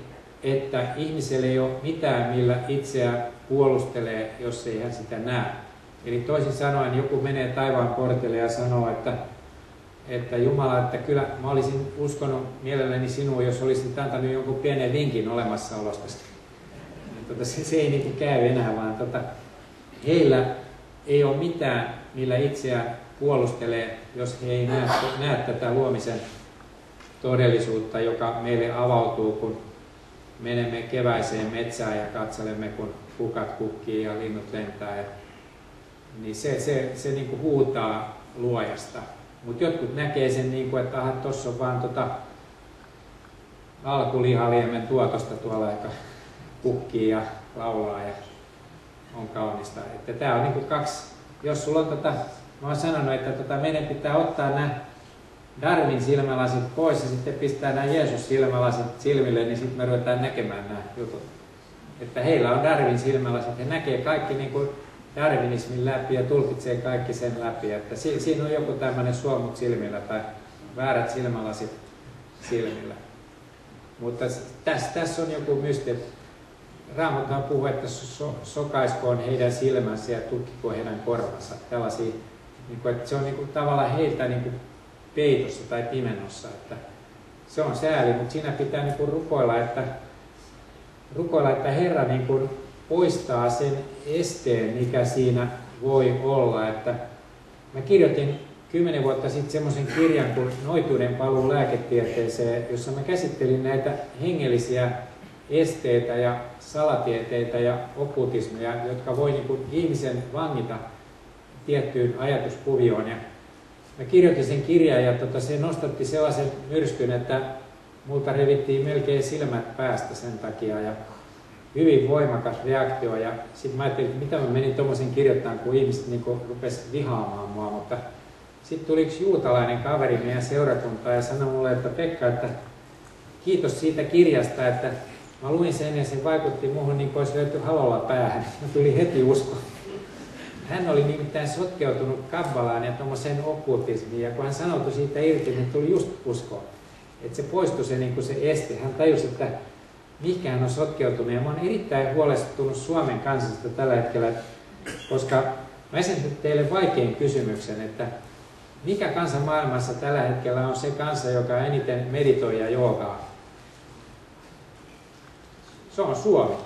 että ihmisellä ei ole mitään, millä itseä puolustelee, jos ei hän sitä näe. Eli toisin sanoen joku menee taivaan portille ja sanoo, että, että Jumala, että kyllä mä olisin uskonut mielelläni sinua, jos olisit antanut jonkun pienen vinkin olemassaolosta. Tota, se, se ei niin käy enää, vaan tota, heillä ei ole mitään, millä itseä puolustelee, jos he ei näe, näe tätä luomisen todellisuutta, joka meille avautuu, kun menemme keväiseen metsään ja katselemme, kun kukat kukkii ja linnut lentää. Ja, niin se, se, se niin kuin huutaa luojasta. Mutta jotkut näkee sen niin kuin, että tuossa on vaan tota alkulihaliemen tuotosta tuolla, joka kukkii ja laulaa ja on kaunista. Että tää on niin kuin kaksi, jos sulla on tota, mä oon sanonut, että tota, meidän pitää ottaa nämä Darwin silmälasit pois ja sitten pistää nämä Jeesus silmälasit silmille, niin sitten me ruvetaan näkemään nämä jutut. Että heillä on Darwin silmälasit, he näkee kaikki niin kuin darwinismin läpi ja tulkitsee kaikki sen läpi. Että si siinä on joku tämmöinen suomut silmillä tai väärät silmälasit silmillä. Mutta tässä, tässä on joku mysteeri. Raamattuhan puhuu, että so, sokaiskoon heidän silmänsä ja tutkikoon heidän korvansa. Tällaisia, niin kuin, että se on niin kuin, tavallaan heiltä niin kuin peitossa tai pimennossa. Että se on sääli, mutta siinä pitää niin kuin rukoilla, että, rukoilla, että Herra niin kuin poistaa sen esteen, mikä siinä voi olla. Että mä kirjoitin kymmenen vuotta sitten semmoisen kirjan kuin Noituuden paluu lääketieteeseen, jossa mä käsittelin näitä hengellisiä esteitä ja salatieteitä ja okkultismia, jotka voi niin kuin ihmisen vangita tiettyyn ajatuskuvioon. Ja mä kirjoitin sen kirjan ja tota, se nostatti sellaisen myrskyn, että multa revittiin melkein silmät päästä sen takia. Ja hyvin voimakas reaktio. Ja sitten mä ajattelin, että mitä mä menin tuommoisen kirjoittamaan, kun ihmiset niin kuin rupesi vihaamaan mua. Mutta sitten tuli yksi juutalainen kaveri meidän seurakuntaan ja sanoi mulle, että Pekka, että kiitos siitä kirjasta, että mä luin sen ja se vaikutti muuhun niin kuin olisi löyty halolla päähän. Mä tuli heti usko. Hän oli nimittäin sotkeutunut kabbalaan ja tuommoiseen okkultismiin ja kun hän sanoutui siitä irti, niin tuli just uskoon. Että se poistui se, niin kuin se este. Hän tajusi, että mihinkä hän on sotkeutunut ja mä oon erittäin huolestunut Suomen kansasta tällä hetkellä, koska mä esitän teille vaikein kysymyksen, että mikä kansa maailmassa tällä hetkellä on se kansa, joka eniten meditoi ja joogaa? Se on Suomi.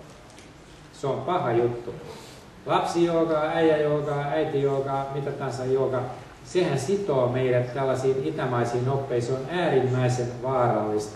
Se on paha juttu. Lapsi joogaa, äijä joogaa, äiti joogaa, mitä tahansa joogaa. Sehän sitoo meidät tällaisiin itämaisiin oppeisiin. Se on äärimmäisen vaarallista.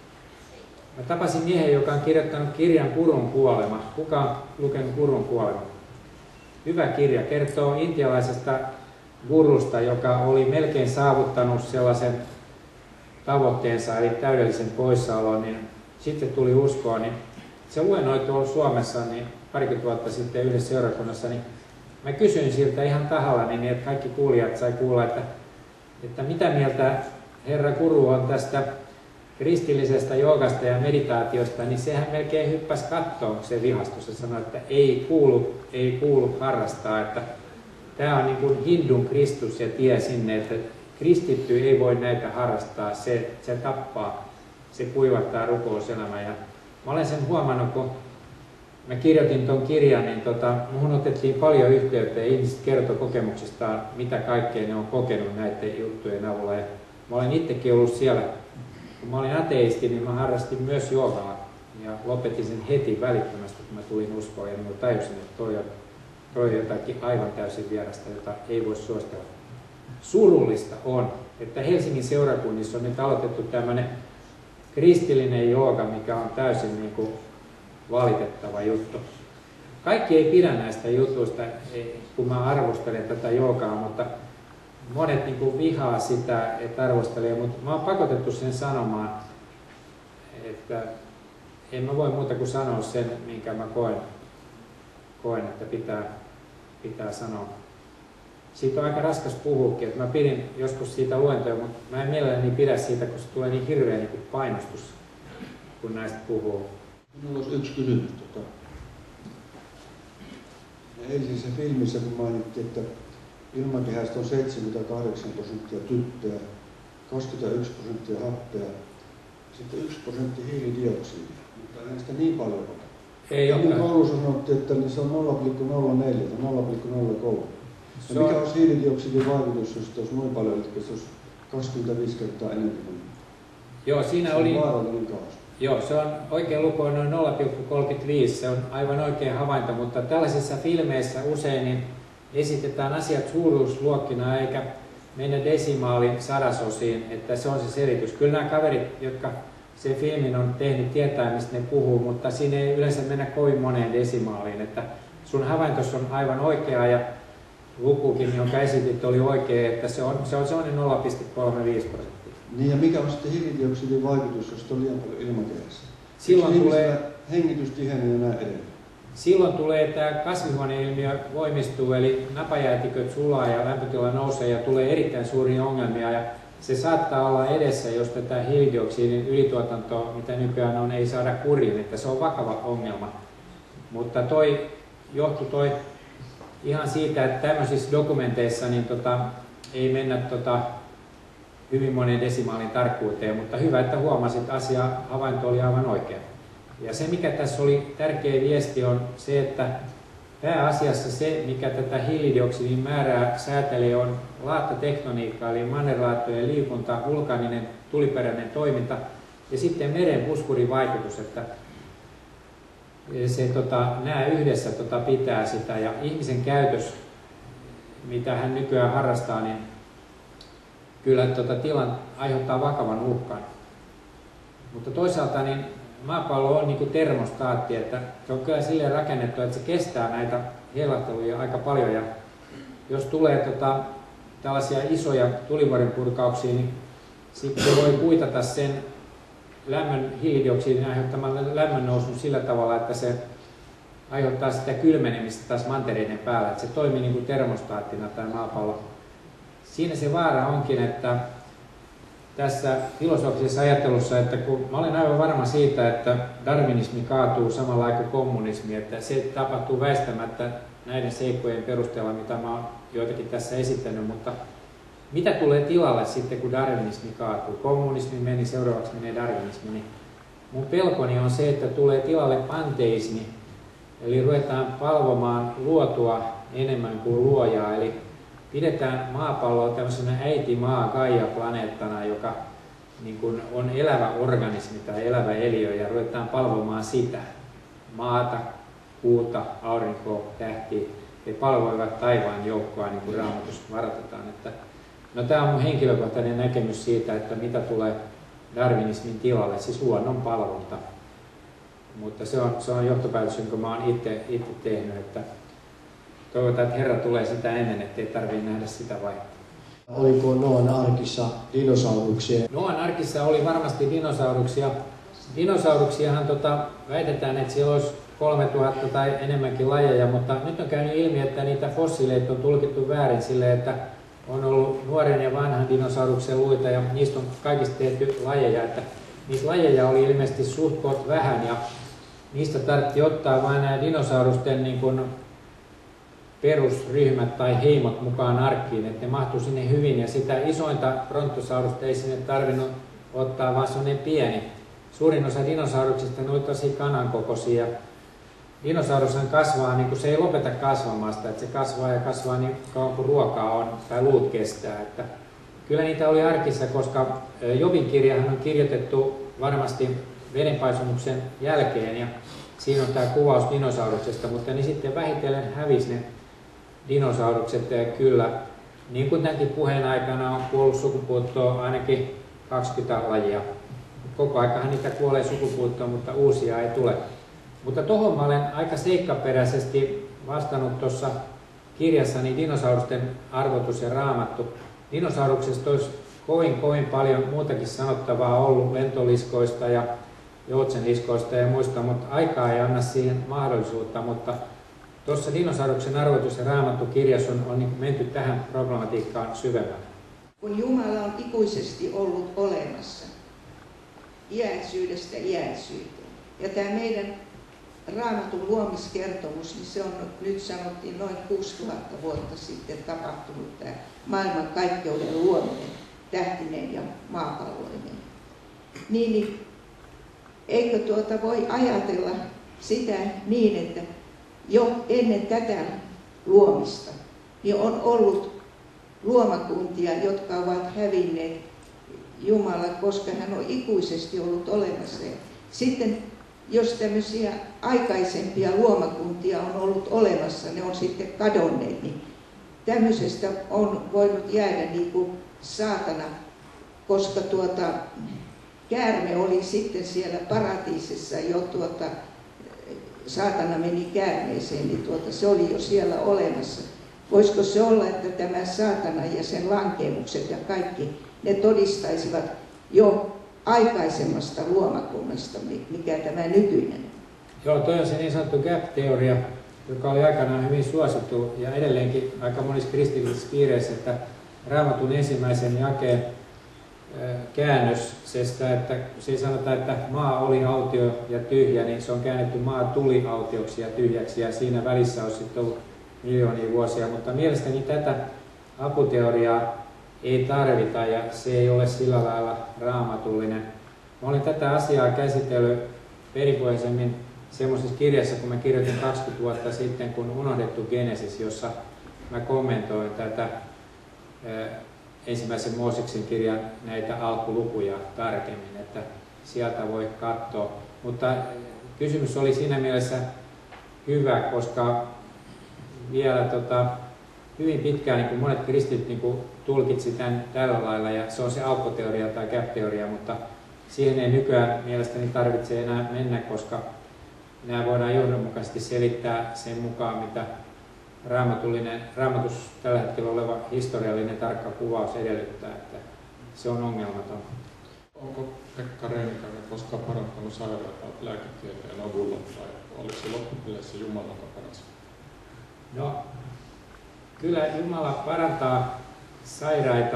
Mä tapasin miehen, joka on kirjoittanut kirjan Kurun kuolema. Kuka on lukenut Kurun kuolema? Hyvä kirja. Kertoo intialaisesta gurusta, joka oli melkein saavuttanut sellaisen tavoitteensa, eli täydellisen poissaolon, niin sitten tuli uskoon. Niin se luennoi tuolla Suomessa niin parikymmentä vuotta sitten yhdessä seurakunnassa, niin mä kysyin siltä ihan tahallani, niin että kaikki kuulijat sai kuulla, että, että mitä mieltä herra Guru on tästä kristillisestä joogasta ja meditaatiosta, niin sehän melkein hyppäsi kattoon, kun se vihastui. Se sanoi, että ei kuulu, ei kuulu harrastaa, että tämä on niin kuin hindun Kristus ja tie sinne, että kristitty ei voi näitä harrastaa, se, se tappaa, se kuivattaa rukouselämän. Ja mä olen sen huomannut, kun mä kirjoitin tuon kirjan, niin tota, muhun otettiin paljon yhteyttä ja ihmiset kertoi kokemuksistaan, mitä kaikkea ne on kokenut näiden juttujen avulla. Ja mä olen itsekin ollut siellä, kun mä olin ateisti, niin mä harrastin myös joogaa ja lopetin sen heti välittömästi, kun mä tulin uskoon ja mä tajusin, että toi on, toi on jotakin aivan täysin vierasta, jota ei voi suositella. Surullista on, että Helsingin seurakunnissa on nyt aloitettu tämmöinen kristillinen jooga, mikä on täysin niin kuin valitettava juttu. Kaikki ei pidä näistä jutuista, kun mä arvostelen tätä joogaa, mutta monet niin kuin vihaa sitä, että arvostelee, mutta mä oon pakotettu sen sanomaan, että en mä voi muuta kuin sanoa sen, minkä mä koen, koen että pitää, pitää sanoa. Siitä on aika raskas puhuukin, että mä pidin joskus siitä luentoja, mutta mä en mielelläni pidä siitä, koska tulee niin hirveä niin kuin painostus, kun näistä puhuu. Minulla olisi yksi kysymys. Tota. Eilisessä filmissä, kun mainittiin, että ilmakehästä on seitsemänkymmentäkahdeksan prosenttia tyttöä, kaksikymmentäyksi prosenttia happea sitten yksi prosentti hiilidioksidia, mutta ei sitä niin paljon ole. Ei ja niin ole. koulussa sanottiin, että se on nolla pilkku nolla neljä tai nolla pilkku nolla kolme. Ja mikä olisi hiilidioksidin vaikutus, jos olisi noin paljon, eli se olisi kaksikymmentäviisi kertaa enemmän? Joo, siinä se oli... on vaarallinen kaasu. Joo, se on oikein luku on noin nolla pilkku kolmekymmentäviisi, se on aivan oikein havainto, mutta tällaisissa filmeissä usein niin esitetään asiat suuruusluokkina eikä mennä desimaalin sadasosiin, että se on se selitys. Kyllä nämä kaverit, jotka sen filmin on tehnyt, tietää mistä ne puhuu, mutta siinä ei yleensä mennä kovin moneen desimaaliin, että sun havaintos on aivan oikea ja lukukin, jonka esitit, oli oikea, että se on, se on sellainen nolla pilkku kolmekymmentäviisi prosenttia. Niin ja mikä on sitten hiilidioksidin vaikutus, jos on liian paljon ilmakehässä? Silloin tulee hengitys tihenee ja näin edelleen. Silloin tulee tämä kasvihuoneilmiö voimistuu, eli napajäätiköt sulaa ja lämpötila nousee ja tulee erittäin suuria ongelmia. Ja se saattaa olla edessä, jos tätä hiilidioksidin ylituotantoa, mitä nykyään on, ei saada kuriin, että se on vakava ongelma. Mutta toi johtui toi ihan siitä, että tämmöisissä dokumenteissa niin tota, ei mennä tota, hyvin monen desimaalin tarkkuuteen, mutta hyvä, että huomasit, asia havainto oli aivan oikea. Ja se, mikä tässä oli tärkeä viesti, on se, että pääasiassa se, mikä tätä hiilidioksidin määrää säätelee, on laattatekniikka, eli mannerlaattojen liikunta, vulkaaninen tuliperäinen toiminta ja sitten meren puskurivaikutus, että se, tota, nämä yhdessä tota, pitää sitä ja ihmisen käytös, mitä hän nykyään harrastaa, niin kyllä tota, tilan aiheuttaa vakavan uhkan. Mutta toisaalta niin maapallo on niin kuin termostaatti, että se on kyllä silleen rakennettu, että se kestää näitä heilahteluja aika paljon. Ja jos tulee tota, tällaisia isoja tulivuoren purkauksia, niin sitten voi kuitata sen lämmön, hiilidioksidin aiheuttaman lämmön nousun sillä tavalla, että se aiheuttaa sitä kylmenemistä taas mantereiden päällä. Että se toimii niin kuin termostaattina tämä maapallo. Siinä se vaara onkin, että tässä filosofisessa ajattelussa, että kun mä olen aivan varma siitä, että darwinismi kaatuu samalla kuin kommunismi, että se tapahtuu väistämättä näiden seikkojen perusteella, mitä mä oon joitakin tässä esittänyt, mutta mitä tulee tilalle sitten, kun darwinismi kaatuu? Kommunismi meni, seuraavaksi menee darwinismi, niin mun pelkoni on se, että tulee tilalle panteismi, eli ruvetaan palvomaan luotua enemmän kuin luojaa, eli pidetään maapalloa tämmöisenä äiti-maa Gaia-planeettana, joka niin kuin on elävä organismi tai elävä eliö, ja ruvetaan palvomaan sitä. Maata, kuuta, aurinkoa, tähtiä. He palvoivat taivaan joukkoa, niin kuin Raamatussa varoitetaan. Että, no, tämä on mun henkilökohtainen näkemys siitä, että mitä tulee darwinismin tilalle, siis luonnon palvonta. Mutta se on, se on johtopäätös, jonka mä oon itse, itse tehnyt. Että toivotaan, että Herra tulee sitä ennen, ettei tarvitse nähdä sitä vaihtoehtoa. Oliko Noan arkissa dinosauruksia? Noan arkissa oli varmasti dinosauruksia. Dinosauruksiahan tota, väitetään, että siellä olisi kolmetuhatta tai enemmänkin lajeja, mutta nyt on käynyt ilmi, että niitä fossiileita on tulkittu väärin silleen, että on ollut nuoren ja vanhan dinosauruksen luita ja niistä on kaikista tehty lajeja. Että niitä lajeja oli ilmeisesti suht koht vähän ja niistä tarvittiin ottaa vain nämä dinosaurusten niin kuin perusryhmät tai heimot mukaan arkkiin, että ne mahtuu sinne hyvin ja sitä isointa brontosaurusta ei sinne tarvinnut ottaa, vaan sellainen pieni. Suurin osa dinosauruksista on tosi kanankokoisia. Dinosaurushan kasvaa, niin kuin se ei lopeta kasvamasta, että se kasvaa ja kasvaa niin kauan kuin ruokaa on tai luut kestää. Että kyllä niitä oli arkissa, koska Jobin kirjahan on kirjoitettu varmasti vedenpaisumuksen jälkeen ja siinä on tämä kuvaus dinosauruksesta, mutta niin sitten vähitellen hävisi ne dinosaurukset kyllä. Niin kuin tämänkin puheen aikana on kuollut sukupuuttoon ainakin kaksikymmentä lajia. Koko aikahan niitä kuolee sukupuuttoon, mutta uusia ei tule. Mutta tuohon mä olen aika seikkaperäisesti vastannut tuossa kirjassani Dinosaurusten arvotus ja raamattu. Dinosauruksesta olisi kovin kovin paljon muutakin sanottavaa ollut lentoliskoista ja joutsenliskoista ja muista, mutta aikaa ei anna siihen mahdollisuutta. Mutta tuossa Dinosauruksen arvotus ja raamattu kirjassa on, on niin menty tähän problematiikkaan syvemmälle. Kun Jumala on ikuisesti ollut olemassa, iäisyydestä iäisyyteen. Ja tämä meidän Raamatun luomiskertomus, niin se on nyt sanottiin noin kuusituhatta vuotta sitten tapahtunut tämä maailmankaikkeuden luominen tähtineen ja maapalloinen. niin, niin eikö tuota voi ajatella sitä niin, että jo ennen tätä luomista niin on ollut luomakuntia, jotka ovat hävinneet Jumala, koska hän on ikuisesti ollut olemassa. Sitten jos tämmöisiä aikaisempia luomakuntia on ollut olemassa, ne on sitten kadonneet, niin tämmöisestä on voinut jäädä niin kuin saatana, koska tuota, käärme oli sitten siellä paratiisissa jo tuota, saatana meni käärmeeseen, niin tuota, se oli jo siellä olemassa. Voisiko se olla, että tämä saatana ja sen lankeemukset ja kaikki, ne todistaisivat jo aikaisemmasta luomakunnasta, mikä tämä nykyinen? Joo, toi on se niin sanottu gap-teoria, joka oli aikanaan hyvin suosittu ja edelleenkin aika monissa kristillisissä piireissä, että Raamatun ensimmäisen jakeen käännöksestä, että se sanotaan, että maa oli autio ja tyhjä, niin se on käännetty maa tuli autioksi ja tyhjäksi ja siinä välissä on sitten ollut miljoonia vuosia, mutta mielestäni tätä aputeoriaa ei tarvita ja se ei ole sillä lailla raamatullinen. Mä olin tätä asiaa käsitellyt perinpohjaisemmin semmoisessa kirjassa, kun mä kirjoitin kaksikymmentä vuotta sitten, kun Unohdettu Genesis, jossa mä kommentoin tätä ensimmäisen Mooseksen kirjan näitä alkulukuja tarkemmin, että sieltä voi katsoa. Mutta kysymys oli siinä mielessä hyvä, koska vielä tota, hyvin pitkään niin kuin monet kristityt niin kuin tulkitsi tämän tällä lailla, ja se on se aukkoteoria tai gap-teoria, mutta siihen ei nykyään mielestäni tarvitse enää mennä, koska nämä voidaan johdonmukaisesti selittää sen mukaan, mitä raamatullinen, raamatus tällä hetkellä oleva historiallinen tarkka kuvaus edellyttää, että se on ongelmaton. Onko Pekka Reinikainen koskaan parantanut sairaita lääketieteen avulla, tai oliko se loppupeleissä Jumalan paras? No, kyllä Jumala parantaa sairaita.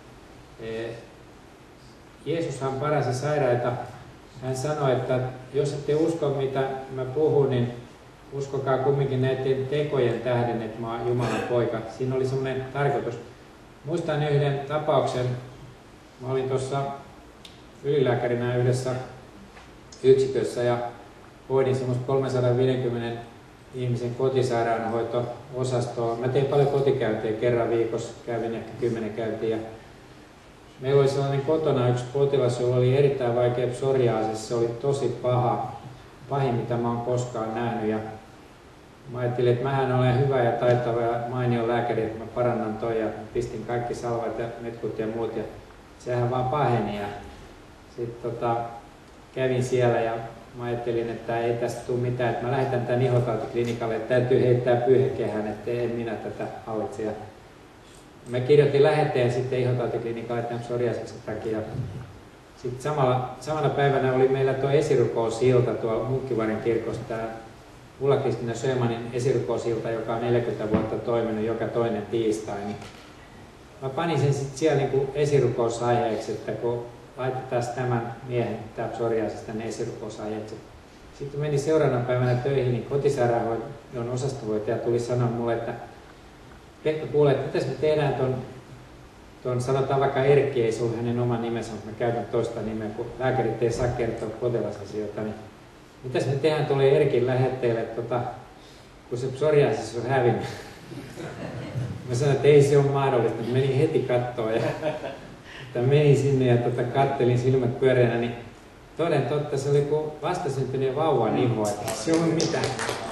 Jeesushan paransi sairaita. Hän sanoi, että jos ette usko mitä mä puhun, niin uskokaa kumminkin näiden tekojen tähden, että mä oon Jumalan poika. Siinä oli semmoinen tarkoitus. Muistan yhden tapauksen. Mä olin tuossa ylilääkärinä yhdessä yksikössä ja hoidin semmoista kolmesataaviisikymmentä ihmisen kotisairaanhoito-osastoa. Mä tein paljon kotikäyntiä kerran viikossa, kävin ehkä kymmenen käyntiä. Meillä oli sellainen kotona yksi potilas, jolla oli erittäin vaikea psoriaasi. Se oli tosi paha, pahin mitä mä oon koskaan nähnyt. Ja mä ajattelin, että mähän olen hyvä ja taitava ja mainio lääkäri, että mä parannan toi ja pistin kaikki salvat ja metkut ja muut. Ja sehän vaan paheni. Ja sitten tota, kävin siellä ja mä ajattelin, että ei tästä tule mitään, että mä lähetän tämän ihotautiklinikalle, että täytyy heittää pyyhekehään, että en minä tätä hallitse. Ja mä kirjoitin lähetteen sitten ihotautiklinikalle tämän psoriasiksen takia. Sitten samalla, samana päivänä oli meillä tuo esirukousilta tuolla Munkkivaaren kirkossa, tämä Ulla-Kristiina Sjömanin esirukousilta, joka on neljäkymmentä vuotta toiminut joka toinen tiistai. Niin mä panin sen sitten siellä niin esirukousaiheeksi, että kun laitetaan tämän miehen, tämä psoriasis tänne esirukousajeeksi. Sitten meni seuraavana päivänä töihin, niin kotisairaanhoidon osastohoitaja tuli sanoa mulle, että Pekka kuulee, että mitäs me tehdään tuon, tuon sanotaan vaikka Erkki, ei se ole hänen oma nimensä, mutta mä käytän toista nimeä, kun lääkärit ei saa kertoa potilasasioita, niin mitäs me tehdään tuolle Erkin lähetteelle, tota, kun se psoriasis on hävinnyt. Mä sanoin, että ei se ole mahdollista, mä menin heti kattoon ja menin sinne ja tota, kattelin silmät pyöreänä, niin toden totta se oli kuin vastasyntyneen vauvan iho, että se on mitään.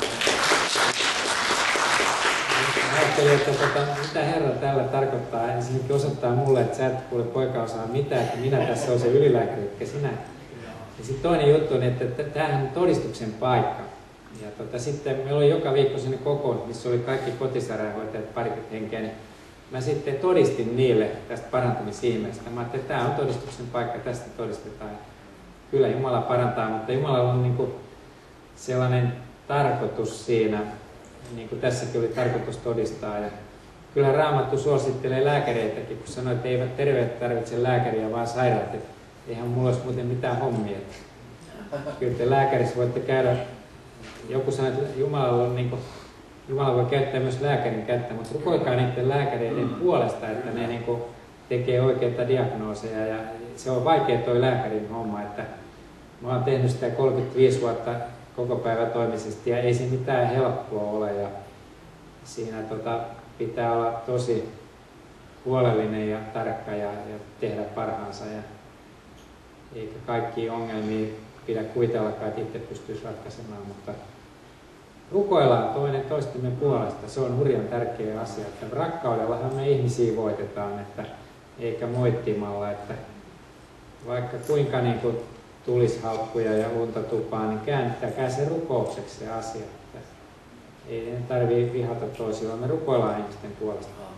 Ajattelin, että tota, mitä Herra tällä tarkoittaa, ensinnäkin osoittaa mulle, että sä et kuule poika osaa mitään, että minä tässä olen se ylilääkäri, etkä sinä. Ja sitten toinen juttu on, että tämähän on todistuksen paikka. Ja tota, sitten meillä oli joka viikko sinne kokoon, missä oli kaikki kotisairaanhoitajat, parikymmentä henkeä, niin mä sitten todistin niille tästä parantumisihmeestä. Mä ajattelin, että tämä on todistuksen paikka, tästä todistetaan. Kyllä Jumala parantaa, mutta Jumalalla on niin kuin sellainen tarkoitus siinä, niin kuin tässäkin oli tarkoitus todistaa. Ja kyllä Raamattu suosittelee lääkäreitäkin, kun sanoi, että eivät terveet tarvitse lääkäriä, vaan sairaat. Että eihän mulla olisi muuten mitään hommia. Kyllä te lääkärissä voitte käydä, joku sanoi, että Jumalalla on niin kuin, Jumala voi käyttää myös lääkärin kättä, mutta rukoilkaa niiden lääkäreiden puolesta, että ne niin kuin tekee oikeita diagnooseja ja se on vaikea toi lääkärin homma, että mä oon tehnyt sitä kolmekymmentäviisi vuotta koko päivä toimisesti ja ei se mitään helppoa ole ja siinä tota, pitää olla tosi huolellinen ja tarkka ja, ja tehdä parhaansa ja eikä kaikkia ongelmia pidä kuvitellakaan, että itse pystyisi ratkaisemaan, mutta rukoillaan toinen toistemme puolesta. Se on hurjan tärkeä asia, että rakkaudellahan me ihmisiä voitetaan, että eikä moittimalla, että vaikka kuinka niin kuin tulisi haukkuja ja unta tupaan, niin kääntäkää se rukoukseksi se asia. Että ei tarvitse vihata toisiaan, me rukoillaan ihmisten puolesta.